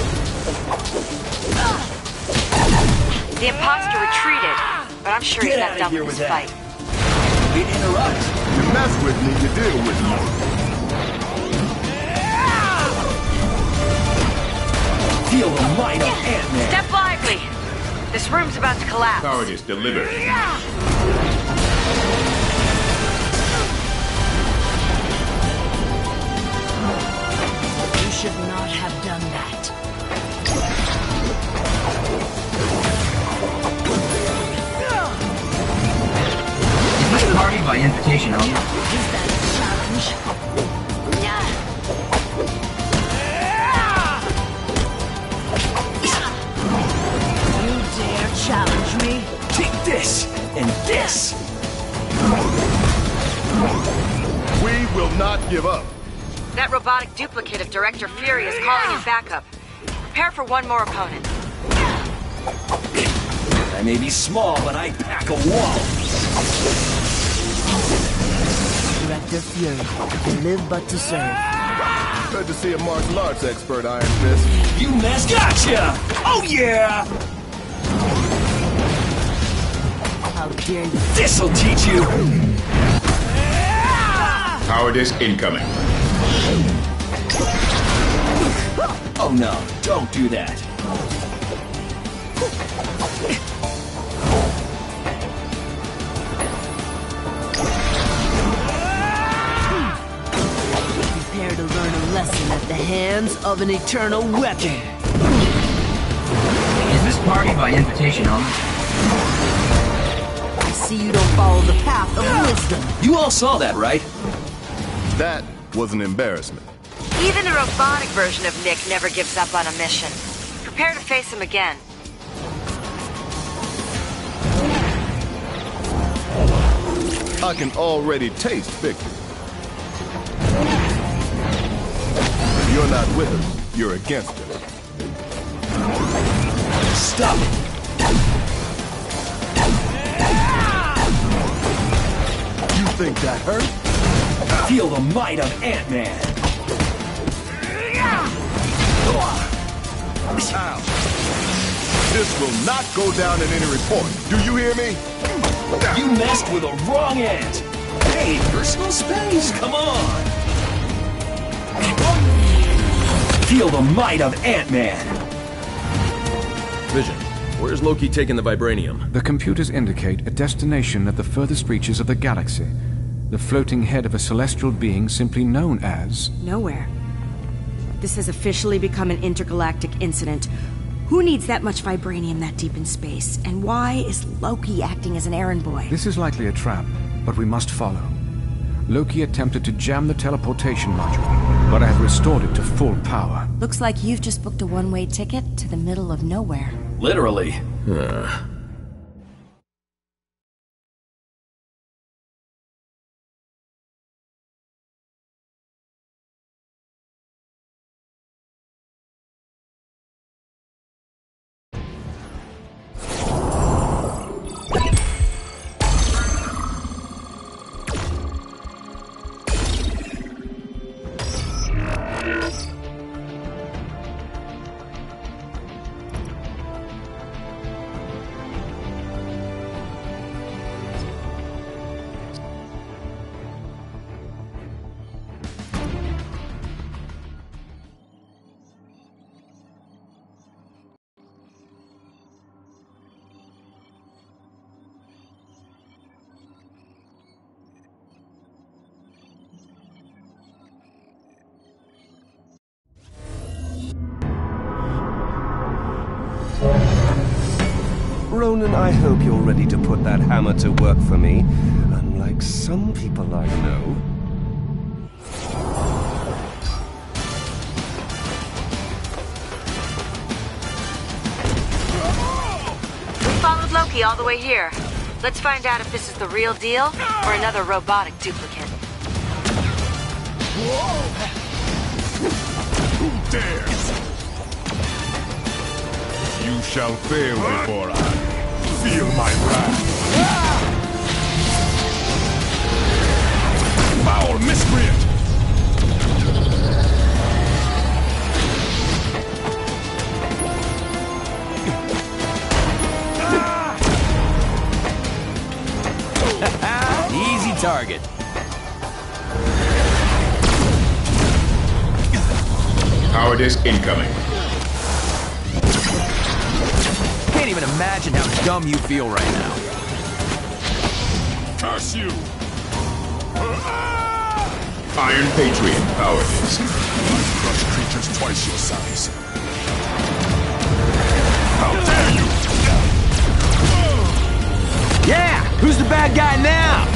The imposter retreated, but I'm sure Get he's out not of done here with with this that. fight. We interrupt. You mess with me, you deal with me. Feel the might of Ant-Man. Step lively! This room's about to collapse. Power disk delivered. You should not have done that. Is this party by invitation only? Is that a challenge? You dare challenge me? Take this and this. We will not give up. That robotic duplicate of Director Fury is calling in backup. Prepare for one more opponent. I may be small, but I pack a wall. Director Fury, you live but to serve. Good to see a martial arts expert, Iron Fist. You mess gotcha! Oh yeah! How dare you? This'll teach you! Power disk incoming. Oh no, don't do that. Prepare to learn a lesson at the hands of an eternal weapon. Is this party by invitation only? I see you don't follow the path of wisdom. You all saw that, right? That was an embarrassment. Even the robotic version of Nick never gives up on a mission. Prepare to face him again. I can already taste victory. If you're not with us, you're against us. Stop it! You think that hurt? Feel the might of Ant-Man. Ow. This will not go down in any report. Do you hear me? You messed with a wrong ant. Hey, personal space, come on. Feel the might of Ant-Man. Vision, where's Loki taking the vibranium? The computers indicate a destination at the furthest reaches of the galaxy. The floating head of a celestial being simply known as... Nowhere. This has officially become an intergalactic incident. Who needs that much vibranium that deep in space? And why is Loki acting as an errand boy? This is likely a trap, but we must follow. Loki attempted to jam the teleportation module, but I have restored it to full power. Looks like you've just booked a one-way ticket to the middle of nowhere. Literally. Uh. Ronan, I hope you're ready to put that hammer to work for me, unlike some people I know. We followed Loki all the way here. Let's find out if this is the real deal or another robotic duplicate. Who dares? You shall fail before I feel my wrath. Foul miscreant! Easy target. Power disk incoming. Can't even imagine how dumb you feel right now. Curse you! Iron Patriot power disk. I crush creatures twice your size. How dare you! Yeah! Who's the bad guy now?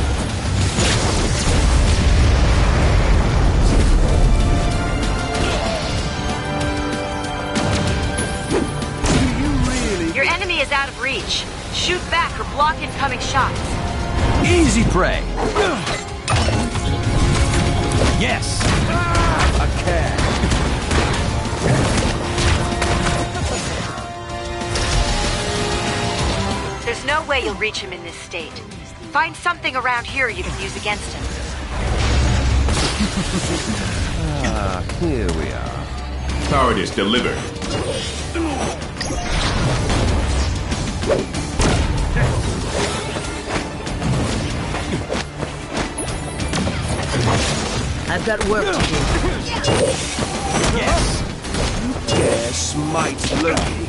Your enemy is is out of reach. Shoot back or block incoming shots. Easy prey. Yes. A cat. There's no way you'll reach him in this state. Find something around here you can use against him. Ah, here we are. Cowardice delivered. I've got work to do. Yes. Dare smite Loki.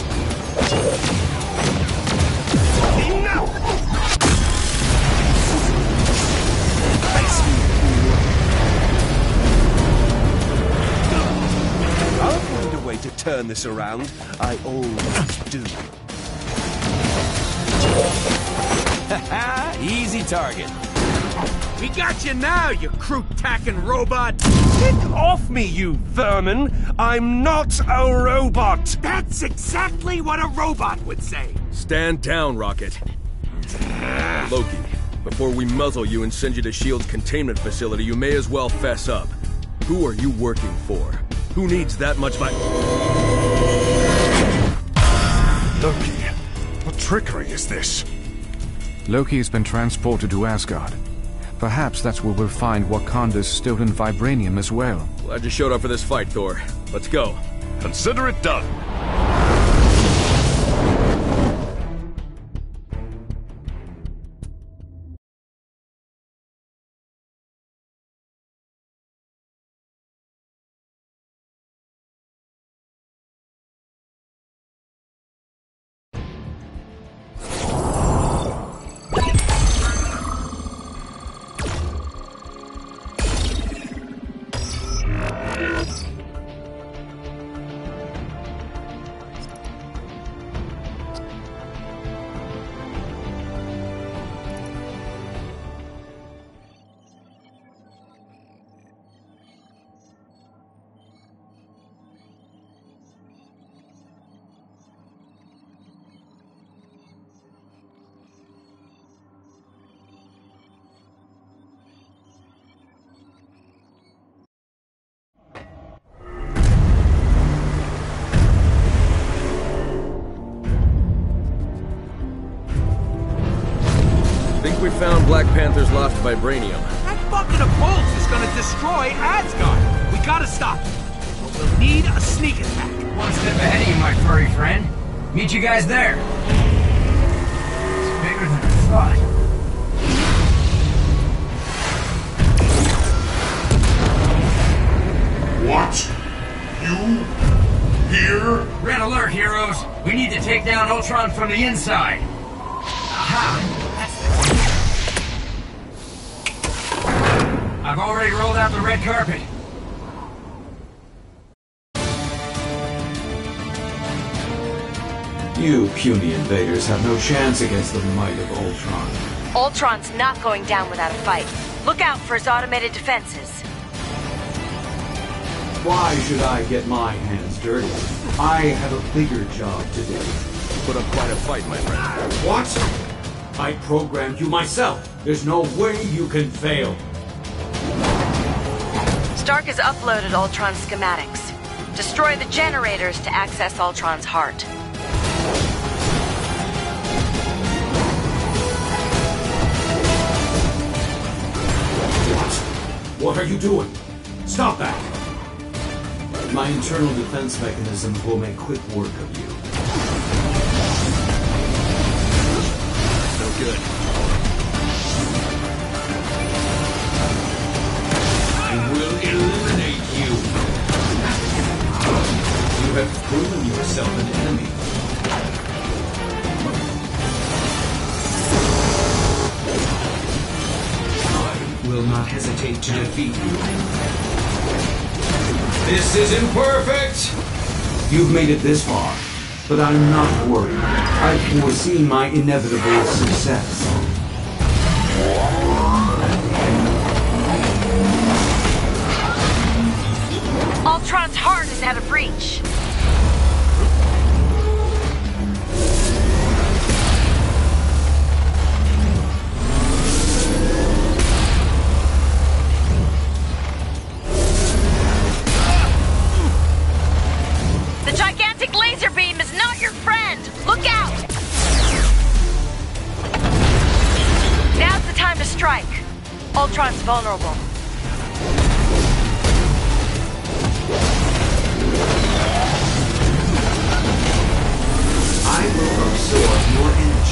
Face me, fool. I'll find a way to turn this around. I always do. Easy target. We got you now, you crude-tacking robot! Get off me, you vermin! I'm not a robot! That's exactly what a robot would say! Stand down, Rocket. Loki, before we muzzle you and send you to S H I E L D's containment facility, you may as well fess up. Who are you working for? Who needs that much vi- Loki, what trickery is this? Loki has been transported to Asgard. Perhaps that's where we'll find Wakanda's stolen vibranium as well. Glad you showed up for this fight, Thor. Let's go. Consider it done. Think we found Black Panther's lost vibranium. That bucket of bolts is gonna destroy Asgard! We gotta stop it! But we'll need a sneak attack. One step ahead of you, my furry friend. Meet you guys there. It's bigger than I thought. What? You? Here? Red alert, heroes! We need to take down Ultron from the inside! Aha! That's the... I've already rolled out the red carpet. You puny invaders have no chance against the might of Ultron. Ultron's not going down without a fight. Look out for his automated defenses. Why should I get my hands dirty? I have a bigger job to do. Put up quite a fight, my friend. What? I programmed you myself. There's no way you can fail. Stark has uploaded Ultron's schematics. Destroy the generators to access Ultron's heart. What? What are you doing? Stop that! My internal defense mechanisms will make quick work of you. No good. I will eliminate you! You have proven yourself an enemy. I will not hesitate to defeat you. This isn't perfect! You've made it this far, but I'm not worried. I've foreseen my inevitable success. Ultron's heart is out of reach. Ultron's vulnerable. I will absorb your energy.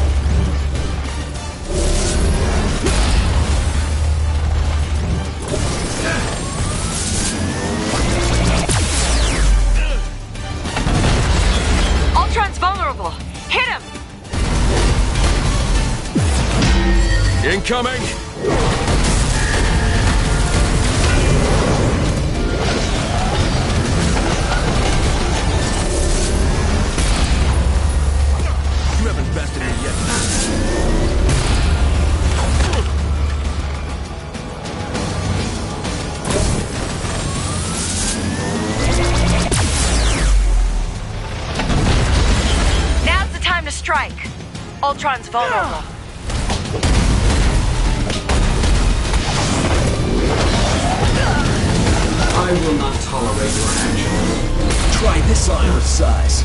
Ultron's vulnerable. Hit him! Incoming! You haven't bested me yet. Now's the time to strike. Ultron's vulnerable. I will not tolerate your actions. Try this on her size.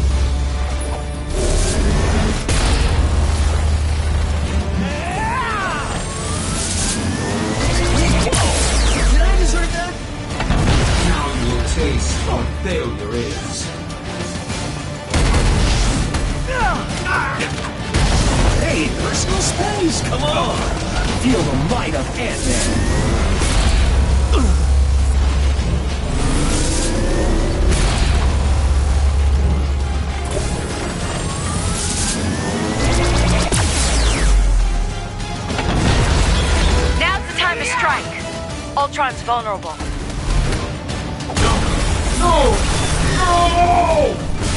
Did I deserve that? Now you will taste what failure is. Hey, personal space, come on! Feel the might of Ant-Man. Ultron's vulnerable. No! No!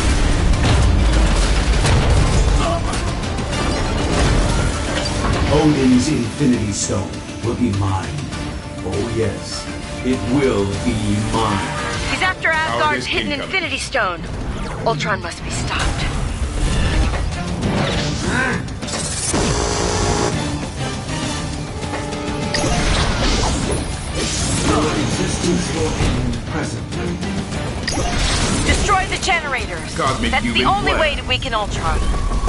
Odin's Infinity Stone will be mine. Oh yes, it will be mine. He's after Asgard's hidden Infinity Stone. Ultron must be stopped. Your existence will end presently. Destroy the generators. Cosmic That's the only way to weaken Ultron.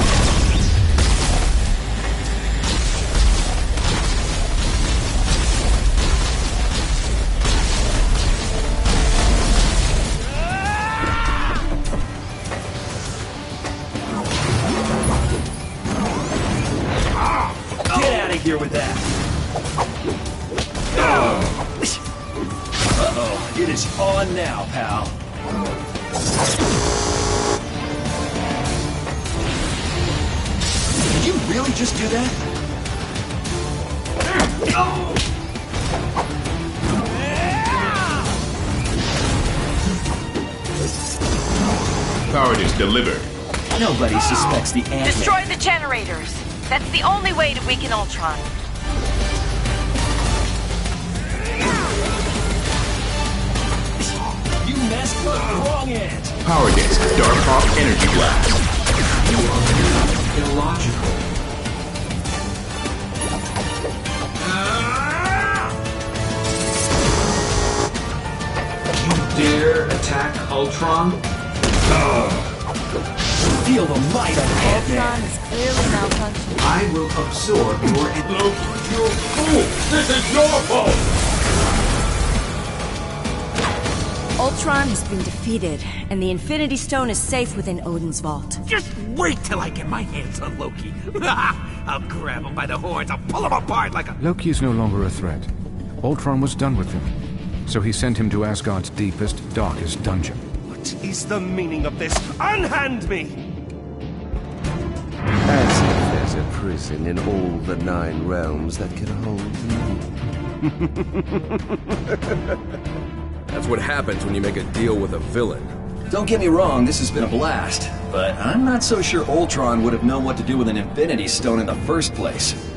Get out of here with that. Uh-oh, it is on now, pal. Did you really just do that? Power is delivered. Nobody suspects the Ant-Man. Destroy the generators. That's the only way to weaken Ultron. You messed with the wrong end. Power disc, Dark Hawk Energy Blast. You are illogical. You dare attack Ultron? Feel the might of Ant-Man. Ultron is clearly malfunctioning. I will absorb your energy. You fool! This is your fault! Ultron has been defeated, and the Infinity Stone is safe within Odin's vault. Just wait till I get my hands on Loki. I'll grab him by the horns, I'll pull him apart like a... Loki is no longer a threat. Ultron was done with him. So he sent him to Asgard's deepest, darkest dungeon. What is the meaning of this? Unhand me! As if there's a prison in all the nine realms that can hold me. That's what happens when you make a deal with a villain. Don't get me wrong, this has been a blast, but I'm not so sure Ultron would have known what to do with an Infinity Stone in the first place.